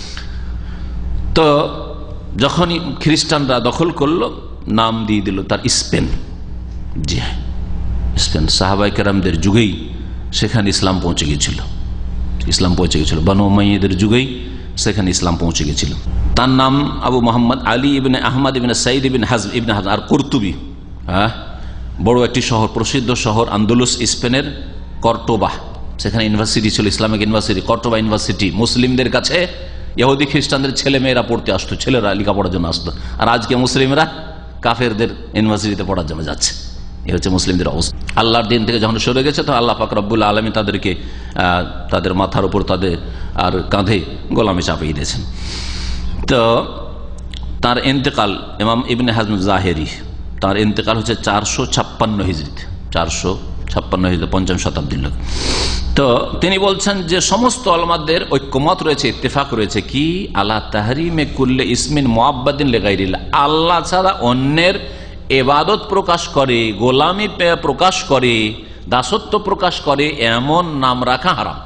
তো যখনই খ্রিস্টানরা দখল করলো, নাম দিয়ে দিল তার স্পেন। জি হ্যাঁ, স্পেন সাহাবায়ে কেরামদের যুগেই সেখানে ইসলাম পৌঁছে গিয়েছিল। ইসলাম পৌঁছে গেছিল বনু উমাইয়াদের যুগেই সেখানে ইসলাম পৌঁছে গেছিল। তার নাম আবু মোহাম্মদ আলী ইবনে আহমদ ইবনে সাইদ ইবনে হাজম ইবনে হাজম আর কুরতুবি। বড় একটি শহর, প্রসিদ্ধ শহর আন্দুলুস, স্পেনের কর্টোবা। সেখানে ইউনিভার্সিটি ছিল, ইসলামিক ইউনিভার্সিটি, কর্টোবা ইউনিভার্সিটি। মুসলিমদের কাছে ইহুদি খ্রিস্টানদের ছেলে মেয়েরা পড়তে আসতো, ছেলেরা লেখাপড়ার জন্য আসতো। আর আজকে মুসলিমরা কাফেরদের ইউনিভার্সিটিতে পড়ার জন্য যাচ্ছে। এ হচ্ছে মুসলিমদের অবস্থা। আল্লাহর দিন থেকে যখন সরে গেছে, তো আল্লাহ পাক রব্বুল আলামিন তাদেরকে তাদের মাথার উপর, তাদের আর কাঁধে গোলামি চাপিয়ে দিয়েছেন। তো তার ইন্তেকাল ইমাম ইবনে হাজম জাহেরি তার ইন্তেকাল হচ্ছে 456 হিজরিতে, 456 হিজরিতে, 5ম শতাব্দীর লোক। তো তিনি বলছেন যে সমস্ত ওলামাদের ঐক্যমত রয়েছে, ইত্তেফাক রয়েছে কি আলা তাহরিমে কুল্লে ইসমিন মুআব্বাদিন লিগাইরিল্লাহ, আল্লাহ ছাড়া অন্যের ইবাদত প্রকাশ করে, গোলামি প্রকাশ করে, দাসত্ব প্রকাশ করে এমন নাম রাখা হারাম।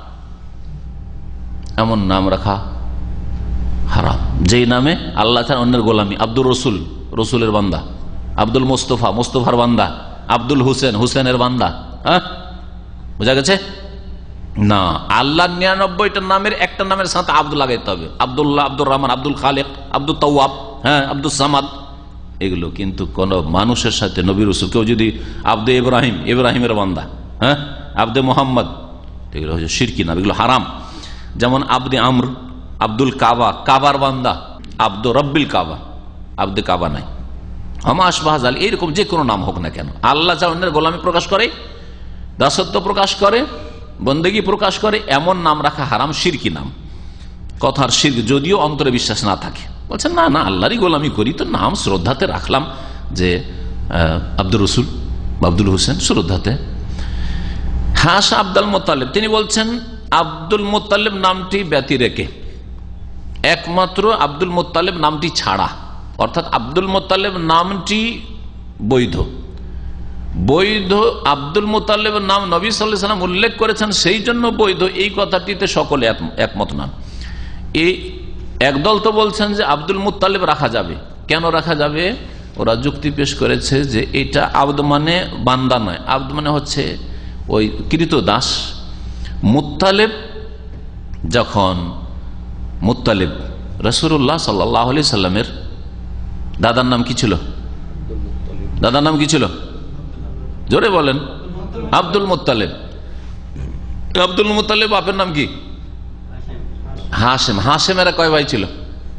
এমন নাম রাখা হারাম যেই নামে আল্লাহ ছাড়া অন্যের গোলামি। আব্দুর রসুল, রসুলের বান্দা। আব্দুল মোস্তফা, মোস্তফার বান্দা। আব্দুল হুসেন, হুসেনের বান্দা। হ্যাঁ, বোঝা গেছে না? আল্লাহ 99টা নামের একটা নামের সাথে আব্দুল লাগাইতে হবে। আব্দুল্লাহ, আব্দুর রহমান, আব্দুল খালেক, আব্দুল তাওয়াব, হ্যাঁ, আব্দুল সামাদ, এগুলো কিন্তু কোন মানুষের সাথে নবী রসুল, কেউ যদি আব্দে ইব্রাহিম, ইব্রাহিমের বান্দা, হ্যাঁ, আব্দে মোহাম্মদ, এগুলো হচ্ছে শিরকি নাম, এগুলো হারাম। যেমন আব্দে আমর, আব্দুল কাবা, কাবার বান্দা, আব্দুর রব্বিল কাবা, আব্দে কাবা নাই, আমাস বাহাজাল, এইরকম যে কোনো নাম হোক না কেন, আল্লাহ যা অন্যের গোলামি প্রকাশ করে, দাসত্ব প্রকাশ করে, বন্দেগী প্রকাশ করে, এমন নাম রাখা হারাম, শিরকি নাম, কথার শিরক, যদিও অন্তরে বিশ্বাস না থাকে। বলছেন না না, আল্লাহরই গোলামি করি তো নাম শ্রদ্ধাতে রাখলাম, যে আব্দুর রসুল, আব্দুল হোসেন, শ্রদ্ধাতে। হাসা আব্দুল মোত্তালেব, তিনি বলছেন আব্দুল মোত্তালেব নামটি ব্যতি রেখে, একমাত্র আব্দুল মোত্তালেব নামটি ছাড়া, অর্থাৎ আব্দুল মোত্তালেব নামটি বৈধ, বৈধ আব্দুল মোত্তালেব নাম নবী সাল্লাল্লাহু আলাইহি ওয়াসাল্লাম উল্লেখ করেছেন, সেই জন্য বৈধ, এই কথাটিতে সকলে একমত নন। এই একদল তো বলছেন যে আব্দুল মুত্তালিব রাখা যাবে। কেন রাখা যাবে? ওরা যুক্তি পেশ করেছে যে এটা আব্দ মানে বান্দা নয়, আব্দ মানে হচ্ছে ওই কৃত দাস। মুত্তালিব যখন মুত্তালিব রাসূলুল্লাহ সাল্লাল্লাহু আলাইহি সাল্লামের দাদার নাম কি ছিল? দাদার নাম কি ছিল? জোরে বলেন। Abdul Muttalib. আব্দুল মুত্তালিব বাপের নাম কি? হাশেম। হাশেমেরা কয় ভাই ছিল?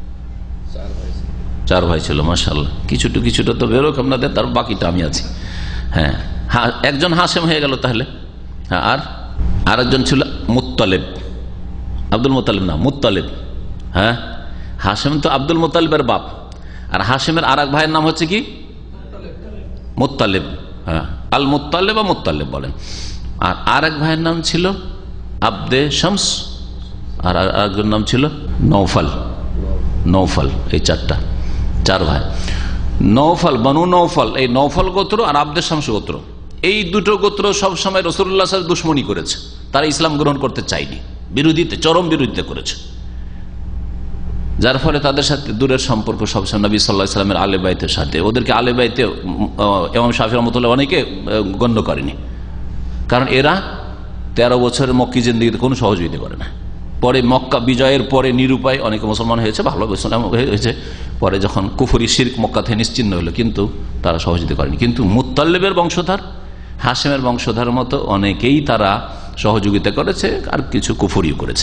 4 ভাই ছিল। মাশাআল্লাহ, কিছুটা তো বেরোক আপনাদের, তার বাকিটা আমি আছি। হ্যাঁ, একজন হাশেম হয়ে গেল তাহলে। হ্যাঁ, আর আরেকজন ছিল মুত্তালিব। আব্দুল মুত্তালিব না, মুত্তালিব। হ্যাঁ, হাশেম তো আব্দুল মুত্তালিবের বাপ, আর হাশেমের আর এক ভাইয়ের নাম হচ্ছে কি? মুত্তালিব। হ্যাঁ, আল মুত্তালিব বা মুত্তালিব বলেন। আর আরেক ভাইয়ের নাম ছিল আব্দে শামস, আর আরেকজন নাম ছিল নৌফল। নৌফল, এই 4 ভাই। নৌফল, বনু নৌফল, এই নৌফল গোত্র আর আব্দে শামস গোত্র, এই দুটো গোত্র সবসময় রাসূলুল্লাহ সাথে দুশ্মনী করেছে। তারা ইসলাম গ্রহণ করতে চায়নি, বিরোধিতা, চরম বিরোধিতা করেছে, যার ফলে তাদের সাথে দূরের সম্পর্ক সবসময় নবী সাল্লাল্লাহু আলাইহি ওয়াসাল্লামের আলে বাইতের সাথে। ওদেরকে আলে বাইতে ইমাম শাফিঈ রাহমাতুল্লাহ অনেকে গণ্য করেনি, কারণ এরা 13 বছরের মক্কি জিন্দেগিতে কোনো সহযোগিতা করে না। পরে মক্কা বিজয়ের পরে নিরুপায় অনেকে মুসলমান হয়েছে, ভালো মুসলমান হয়েছে, পরে যখন কুফরি শিরক মক্কা থেকে নিশ্চিহ্ন হলো, কিন্তু তারা সহযোগিতা করেনি। কিন্তু মুত্তালিবের বংশধর, হাশেমের বংশধর মতো অনেকেই তারা সহযোগিতা করেছে, আর কিছু কুফরিও করেছে।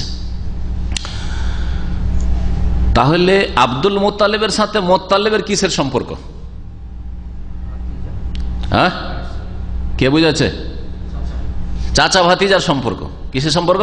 তাহলে আব্দুল মুত্তালিবের সাথে মুত্তালিবের কিসের সম্পর্ক? হ্যাঁ, কে বুঝাচ্ছে? চাচা ভাতিজার সম্পর্ক। কিসের সম্পর্ক?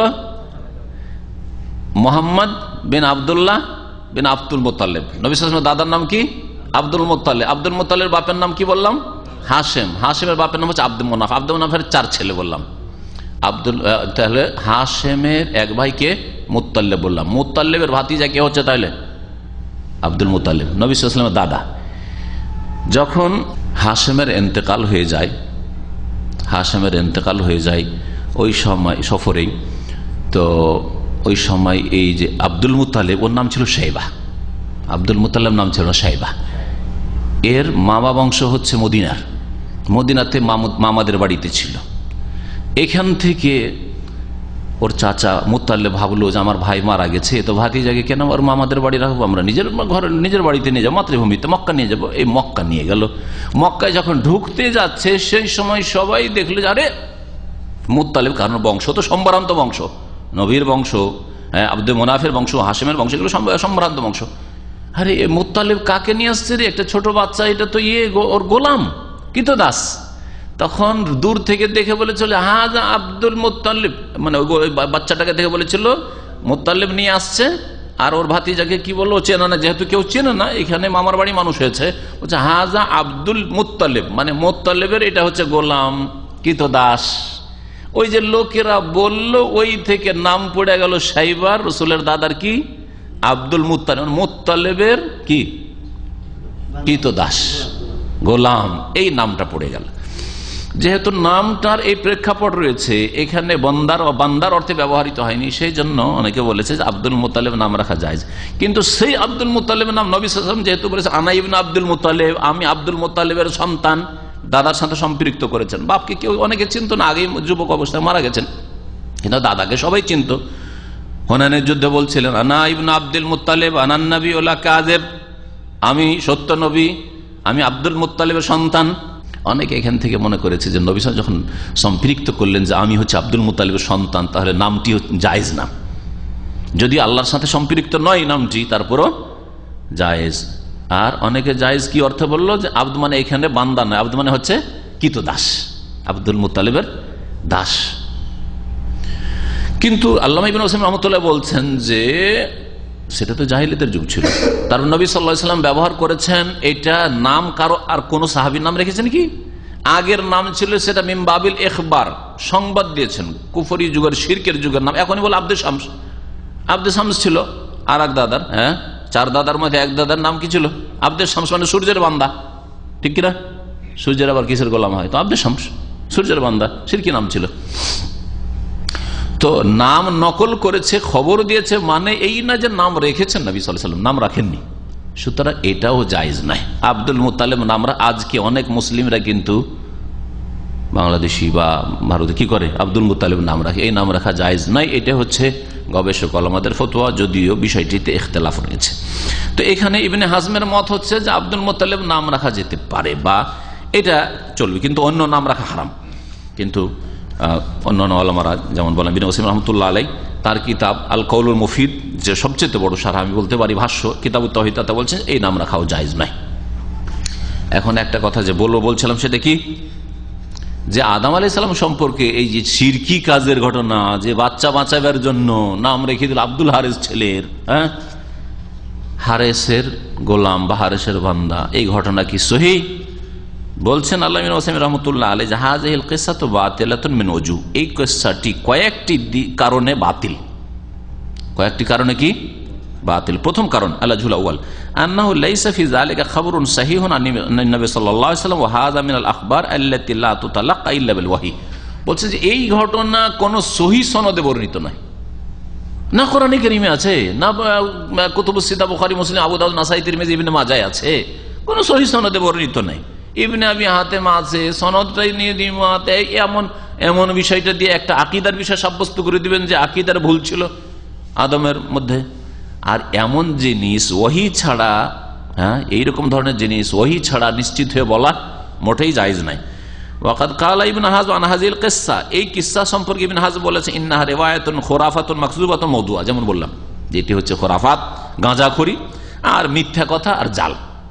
মোহাম্মদ বিন আব্দুল্লাহ বিন আব্দুল মুত্তালিব। নবী সাল্লাল্লাহু আলাইহি ওয়াসাল্লামের দাদার নাম কি? Abdul Muttalib. আব্দুল মুত্তালিবের বাপের নাম কি বললাম? হাশেম। হাশেমের বাপের নাম হচ্ছে আব্দুল মুনাফ। আব্দুল মুনাফের 4 ছেলে বললাম। তাহলে হাশেমের এক ভাইকে মুত্তালিব বললাম। মুত্তালিবের ভাতিজা কে হচ্ছে তাহলে? আব্দুল মুত্তালিব, নবী সাল্লাল্লাহু আলাইহি ওয়াসাল্লামের দাদা। যখন হাশেমের ইন্তেকাল হয়ে যায়, হাশেমের ইন্তেকাল হয়ে যায় ওই সময় সফরেই, তো ওই সময় এই যে আব্দুল মুত্তালিব, ওর নাম ছিল শাইবা। আব্দুল মুত্তালিব নাম ছিল শাইবা। এর মামা বংশ হচ্ছে মদিনার, মদিনাতে মামাদের বাড়িতে ছিল। এখান থেকে ওর চাচা মুত্তালিব ভাবলো যে আমার ভাই মারা গেছে, তো ভাতিজাকে কেন ওর মামাদের বাড়ি রাখবো, আমরা নিজের ঘরে নিজের বাড়িতে নিয়ে যাবো, মাতৃভূমিতে মক্কা নিয়ে যাবো। এই মক্কা নিয়ে গেল। মক্কায় যখন ঢুকতে যাচ্ছে সেই সময় সবাই দেখলো যে আরে মুত্তালিব, কারণ বংশ তো সম্ভ্রান্ত বংশ, নবীর বংশ, হ্যাঁ, আব্দুল মুনাফের বংশ, হাশেমের বংশ, এগুলো সম্ভ্রান্ত বংশ। আরে মুত্তালিব কাকে নিয়ে আসছে রে? একটা ছোট বাচ্চা, এটা তো ওর গোলাম, কিন্তু দাস। তখন দূর থেকে দেখে বলেছিল হাজা আব্দুল মুত্তালিব, মানে বাচ্চাটাকে দেখে বলেছিল মুত্তালিব নিয়ে আসছে আর ওর ভাতিজাকে কি বললো, চেনে না, যেহেতু কেউ চেনে না, এখানে মামার বাড়ি মানুষ হয়েছে, বলছে হাজা আব্দুল মুত্তালিব, মানে মুত্তালিবের এটা হচ্ছে গোলাম কৃতদাস। ওই যে লোকেরা বলল, ওই থেকে নাম পড়ে গেল সাইবার, রসুলের দাদার কি আব্দুল মুত্তালিব, মুত্তালিবের কি কৃতদাস, গোলাম, এই নামটা পড়ে গেল। যেহেতু নামটার এই প্রেক্ষাপট রয়েছে, এখানে বান্দার অর্থে ব্যবহৃত হয়নি, সেই জন্য অনেকে বলেছে যে আব্দুল মুত্তালিব নাম রাখা যায়। কিন্তু সেই আব্দুল মুত্তালিব নাম নবী সাল্লাল্লাহু আলাইহি ওয়াসাল্লাম যেহেতু বলেছে আনা ইবনে আব্দুল মুত্তালিব, আমি আব্দুল মুত্তালিবের সন্তান, দাদার সাথে সম্পৃক্ত করেছেন। বাপকে কেউ অনেকে চিনত না, আগেই যুবক অবস্থায় মারা গেছেন, কিন্তু দাদাকে সবাই চিনত। হুনাইনের যুদ্ধে বলছিলেন আনা ইবনে আব্দুল মুত্তালিব আনান নবী ওয়ালা কাযিব, আমি সত্য নবী, আমি আব্দুল মুত্তালিবের সন্তান। অনেকে এখান থেকে মনে করেছে যে নবী সাল্লাল্লাহু আলাইহি ওয়াসাল্লাম যখন সম্পৃক্ত করলেন যে আমি হচ্ছে আব্দুল মুত্তালিবের সন্তান, তাহলে নামটি জায়েজ না, যদি আল্লাহর সাথে সম্পৃক্ত নয় নামটি, তারপরও জায়েজ। আর অনেকে জায়েজ কি অর্থ বললো, যে আব্দ মানে এখানে বান্দা নয়, আব্দ মানে হচ্ছে কৃতদাস, আব্দুল মুত্তালিবের দাস। কিন্তু আল্লামা ইবনে ওসাইমিন রাহমাতুল্লাহ বলছেন যে সেটা তো জাহিলিয়াতের যুগ ছিল, তার নবী সাল্লাল্লাহু আলাইহি ওয়াসাল্লাম ব্যবহার করেছেন এটা নাম, কারো আর কোন সাহাবীর নাম রেখেছেন কি, আগের নাম ছিল সেটা মিন বাবিল ইখবার, সংবাদ দিয়েছেন, কুফরি যুগের শিরকের যুগের নাম। এখনই বলে আব্দুল শামস, আব্দুল শামস ছিল আর এক দাদার, হ্যাঁ 4 দাদার মধ্যে এক দাদার নাম কি ছিল, আব্দুল শামস, মানে সূর্যের বান্দা, ঠিক কিনা? সূর্যের আবার কিসের গোলাম হয়, তো আব্দুল শামস সূর্যের বান্দা, শিরকি নাম ছিল। তো নাম নকল করেছে, খবর দিয়েছে, মানে এই না যে নাম রেখেছেন নবী সাল্লাল্লাহু আলাইহি ওয়াসাল্লাম, নাম রাখেননি, সুতরাং এটাও জায়েজ নাই। আব্দুল মুত্তালিব নামরা আজকে অনেক মুসলিমরা কিন্তু বাংলাদেশি বা ভারতে কি করে, আব্দুল মুত্তালিব নাম রাখে, এই নাম রাখা জায়েজ নাই। এটা হচ্ছে গবেষক ওলামাদের ফতোয়া, যদিও বিষয়টিতে ইখতিলাফ রয়েছে। তো এখানে ইবনে হাজমের মত হচ্ছে যে আব্দুল মুত্তালিব নাম রাখা যেতে পারে বা এটা চলবে, কিন্তু অন্য নাম রাখা হারাম। কিন্তু অন্যান্য ওলামারা যেমন বলেন ইবনে ওসাইমিন রাহমাতুল্লাহ আলাইহি তার কিতাব আল কওলুল মুফিদ, যে সবচেয়ে বড় সারহ আমি বলতে পারি, ভাষ্য কিতাবুত তাওহীদ, তাতে বলছেন এই নাম রাখাও জায়েজ নাই। এখন একটা কথা যে বলছিলাম সেটা কি, যে আদম আলাইহিস সালাম সম্পর্কে এই যে শিরকি কাজের ঘটনা, যে বাচ্চা বাঁচাবার জন্য নাম রেখে দিল আব্দুল হারিস ছেলের, হ্যাঁ হারেসের গোলাম বা হারেসের বান্দা, এই ঘটনা কি সহিহ? বলছেন আল্লামা ইবনে ওসাইমিন রাহমাতুল্লাহ আলাইহি জাহাজিল কিসসাতু বাতিলাতুন মিন ওজু, এই কিসসাটি কয়েকটি কারণে বাতিল। কয়েকটি কারণে কি বাতিল? প্রথম কারণ আল-ওয়াজহুল আউয়াল আন্নাহু লাইসা ফি যালিকা খাবরুন সাহিহুন আন নবী সাল্লাল্লাহু আলাইহি ওয়াসাল্লাম ওয়া হাযা মিনাল আখবার আল্লাতী লা তুতালাক্কা ইল্লা বিল ওয়াহী। বলছে যে এই ঘটনা কোন সহিহ সনদে বর্ণিত নয়, না কোরআনে কারীমে আছে, না কুতুবুস সিত্তা বুখারী মুসলিম আবু দাউদ নাসাই তিরমিজি ইবনে মাজাহ আছে, কোন সহিহ সনদে বর্ণিত নাই। ইবনে আবি হাতেম আছে, সনদটাই নিয়ে দ্বিমত, এমন বিষয়টা দিয়ে একটা আকীদার বিষয় সাব্যস্ত করে দিবেন যে আকীদার ভুল ছিল আদমের মধ্যে। আর এমন জিনিস ওহী ছাড়া, হ্যাঁ এইরকম ধরনের জিনিস ওহী ছাড়া নিশ্চিত হয়ে বলা মোটেই জায়েজ নাই। ওয়াকাদ কালা ইবনে হাজম আন হাযিল কিসসা, এই কিসসা সম্পর্কে ইবনে হাজম বলেছে ইন্নাহা রিওয়ায়াতুন খুরাফাতুন মাকযুবাতুন মাওদুআ, যেমন বললাম যে এটি হচ্ছে খুরাফাত, গাঁজাখড়ি আর মিথ্যা কথা আর জাল।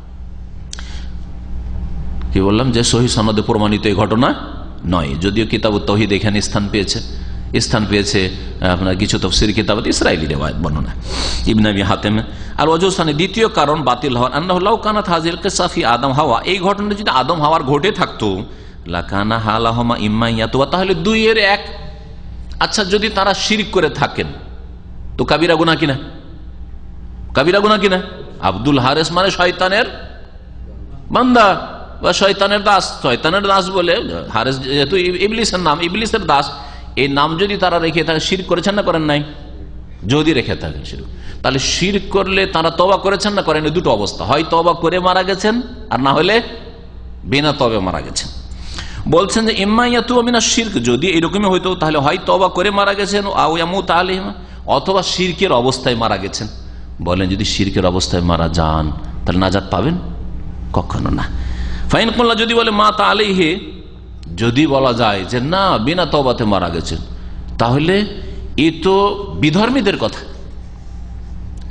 কি বললাম যে সহিহ সনদে প্রমাণিত এই ঘটনা নয়, যদিও কিতাবুত তাওহীদ এখানে স্থান পেয়েছে আপনার কিছু তাফসীর কিতাবত ইসরাইলি রিওয়ায়াত বর্ণনা ইবনে আবি হাতেম। আর ওয়াজহুসানি, দ্বিতীয় কারণ বাতিল হওয়ার, আন্নাহু লাউ কানাত হাযিল কিসসা ফি আদম হাওয়া, এই ঘটনা যদি আদম হাওয়ার ঘটে থাকতো, লাকানা হালাহুমা ইম্মা ইয়াতুবা, তাহলে 2 এর 1। আচ্ছা যদি তারা শিরক করে থাকেন তো কাবিরা গুনাহ কিনা? কাবিরা গুনাহ কিনা? আব্দুল হারিস মানে শয়তানের বান্দা বা শয়তানের দাস, শয়তানের দাস বলে হারিস যেহেতু ইবলিসের নাম, ইবলিসের দাস, এই নাম যদি তারা রেখে থাকে, শিরক করেছেন না করেন নাই? যদি রেখে থাকে শিরক, তাহলে শিরক করলে তারা তওবা করেছেন না করেন? দুটো অবস্থা, হয় তওবা করে মারা গেছেন আর না হলে বিনা তওবে মারা গেছেন। বলছেন যে ইম্মা ইয়াতুবা মিনাশ শিরক, যদি এরকমই হইতো তাহলে হয় তওবা করে মারা গেছেন আও ইয়ামুত আলাইহিমা, অথবা শিরকের অবস্থায় মারা গেছেন। বলেন যদি শিরকের অবস্থায় মারা যান তাহলে নাজাত পাবেন? কখনো না। ফাইন কুল্লা, যদি বলে মাতা আলাইহি, যদি বলা যায় যে না বিনা তওবাতে মারা গেছেন, তাহলে এ তো বিধর্মীদের কথা,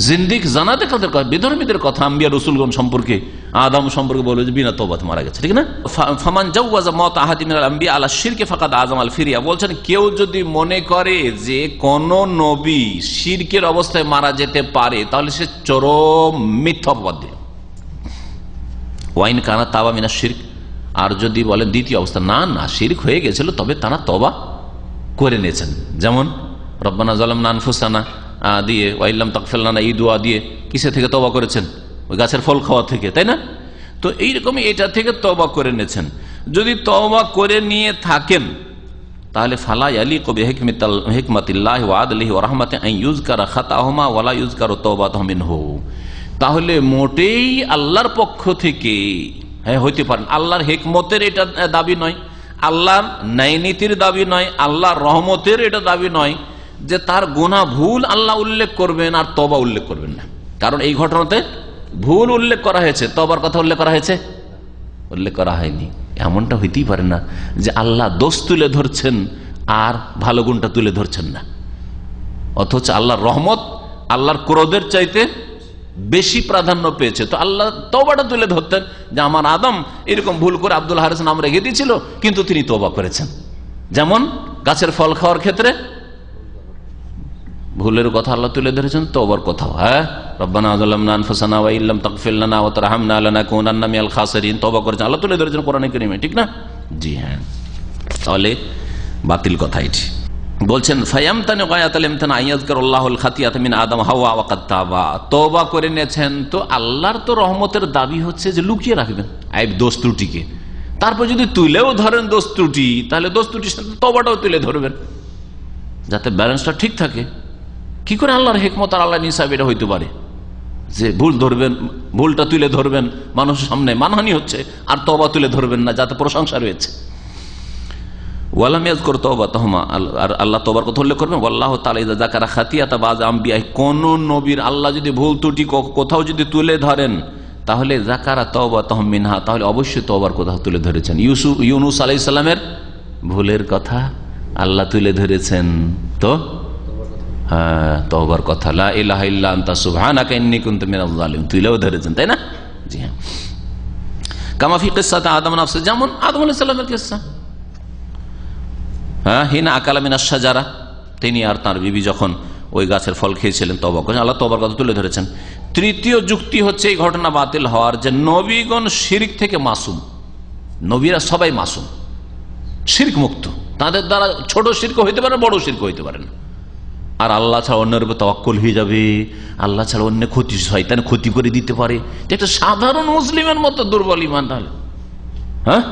জিন্দিক জানাতে কাদের কথা, বিধর্মীদের কথা, আম্বিয়া রসুলগণ সম্পর্কে, আদম সম্পর্কে বলে যে বিনা তওবাতে মারা গেছে, ঠিক না? ফামান জাওয়াজা মওত আহাদি মিনাল আম্বিয়া আলা শিরকে ফাকাদ আযাম আল ফিরিয়া, বলছেন কেউ যদি মনে করে যে কোন নবী শিরকের অবস্থায় মারা যেতে পারে তাহলে সে চরম মিথ্যা অপবাদ দিল। ওয়াইন কানা তাওবা মিনাশ শিরক, আর যদি বলেন দ্বিতীয় অবস্থা, না না শিরক হয়ে গেছিল তবে তারা তওবা করে নিয়েছেন, যেমন রব্বানা যালামনা আনফুসানা দিয়ে, ওয়াইল্লাম তাগফির লানা, এই দোয়া দিয়ে কিসে থেকে তওবা করেছেন? ওই গাছের ফল খাওয়া থেকে, তাই না? তো এইরকমই এটা থেকে তওবা করে নিয়েছেন। যদি তওবা করে নিয়ে থাকেন তাহলে ফালা ইয়ালিকু বিহিকমাতিল্লাহি ওয়া আদলিহি ওয়া রাহমাতিহি আন ইউযকারা খাতাহুমা ওয়া লা ইউযকারু তাওবাতুহুম মিনহু, তাহলে মোটেই আল্লাহর পক্ষ থেকে, হ্যাঁ হইতে পারেন, আল্লাহর হিকমতের এটা দাবি নয়, আল্লাহর ন্যায় নীতির দাবি নয়, আল্লাহর রহমতের এটা দাবি নয় যে তার গুনাহ ভুল আল্লাহ উল্লেখ করবেন আর তওবা উল্লেখ করবেন না। কারণ এই ঘটনাতে ভুল উল্লেখ করা হয়েছে, তওবার কথা উল্লেখ করা হয়েছে, উল্লেখ করা হয়নি। এমনটা হইতেই পারে না যে আল্লাহ দোষ তুলে ধরছেন আর ভালো গুণটা তুলে ধরছেন না, অথচ আল্লাহর রহমত আল্লাহর ক্রোধের চাইতে বেশি প্রাধান্য পেয়েছে। তো আল্লাহ তওবাটা তুলে ধরতেন যে আমার আদম এরকম ভুল করে আব্দুল হারিস নাম রেখে দিয়েছিল, কিন্তু তিনি তওবা করেছেন। যেমন গাছের ফল খাওয়ার ক্ষেত্রে ভুলের কথা আল্লাহ তুলে ধরেছেন, তওবার কথাও, হ্যাঁ রব্বানা যালামনা আনফুসানা ওয়া ইল্লাম তাগফির লানা ওয়া তারহামনা লানাকুনান্না মিনাল খাসিরিন, তওবা করেছেন, আল্লাহ তুলে ধরেছেন কোরআনে কারীমে, ঠিক না? জি হ্যাঁ, তাহলে বাতিল কথা এটি। বলছেন ফায়ামতানি গায়াতাল ইমতিনা আইয়াযকারুল্লাহুল খাতিয়াতা মিন আদম হাওয়া ওয়া কাদ তাবা, তওবা করে নিয়েছেন, তো আল্লাহর তো রহমতের দাবি হচ্ছে যে লুকিয়ে রাখবেন আইব দোষ ত্রুটিকে, তারপর যদি তুলেও ধরেন দোষ ত্রুটি, তাহলে দোষ ত্রুটির সাথে তওবাটাও তুলে ধরবেন যাতে ব্যালেন্সটা ঠিক থাকে। কি করে আল্লাহর হিকমত আর আল্লাহর নিসাব এটা হইতে পারে যে ভুল ধরবেন, ভুলটা তুলে ধরবেন মানুষের সামনে, মানহানি হচ্ছে, আর তওবা তুলে ধরবেন না যাতে প্রশংসা রয়েছে। ওয়ালাম ইয়াযকুর তাওবাতাহুমা, আর আল্লাহ তওবার কথা উল্লেখ করবেন। ওয়াল্লাহু তাআলা ইযা যাকারা খাতিয়াতা বায আম্বিয়া, কোন নবীর আল্লাহ যদি ভুল ত্রুটি কোথাও যদি তুলে ধরেন তাহলে যাকারা তাওবাতাহুম মিনহা, তাহলে অবশ্যই তওবার কথা তুলে ধরেছেন। ইউনূস আলাইহিস সালামের ভুলের কথা আল্লাহ তুলে ধরেছেন, তো হ্যাঁ তওবার কথা লা ইলাহা ইল্লা আনতা সুবহানাকা ইন্নী কুনতু মিনাজ জালিমিন তুলেও ধরেছেন, তাই না? জি হ্যাঁ, কামা ফি কিসসাতি আদম নাফসি, যেমন আদম আলাইহিস সালামের কিসসা, হ্যাঁ হিনা আকালা মিনাশ শাজারা, তিনি আর তার বিবি যখন ওই গাছের ফল খেয়েছিলেন তওবা করেছেন, আল্লাহ তওবার কথা তুলে ধরেছেন। তৃতীয় যুক্তি হচ্ছে এই ঘটনা বাতিল হওয়ার যে নবীগণ শিরক থেকে মাসুম, নবীরা সবাই মাসুম, শিরক মুক্ত, তাদের দ্বারা ছোট শিরক হইতে পারে, বড় শিরক হইতে পারে না। আর আল্লাহ ছাড়া অন্যের উপর তাওয়াক্কুল হয়ে যাবে, আল্লাহ ছাড়া অন্য ক্ষতি, শয়তান ক্ষতি করে দিতে পারে, একটা সাধারণ মুসলিমের মতো দুর্বল ঈমান, তাহলে হ্যাঁ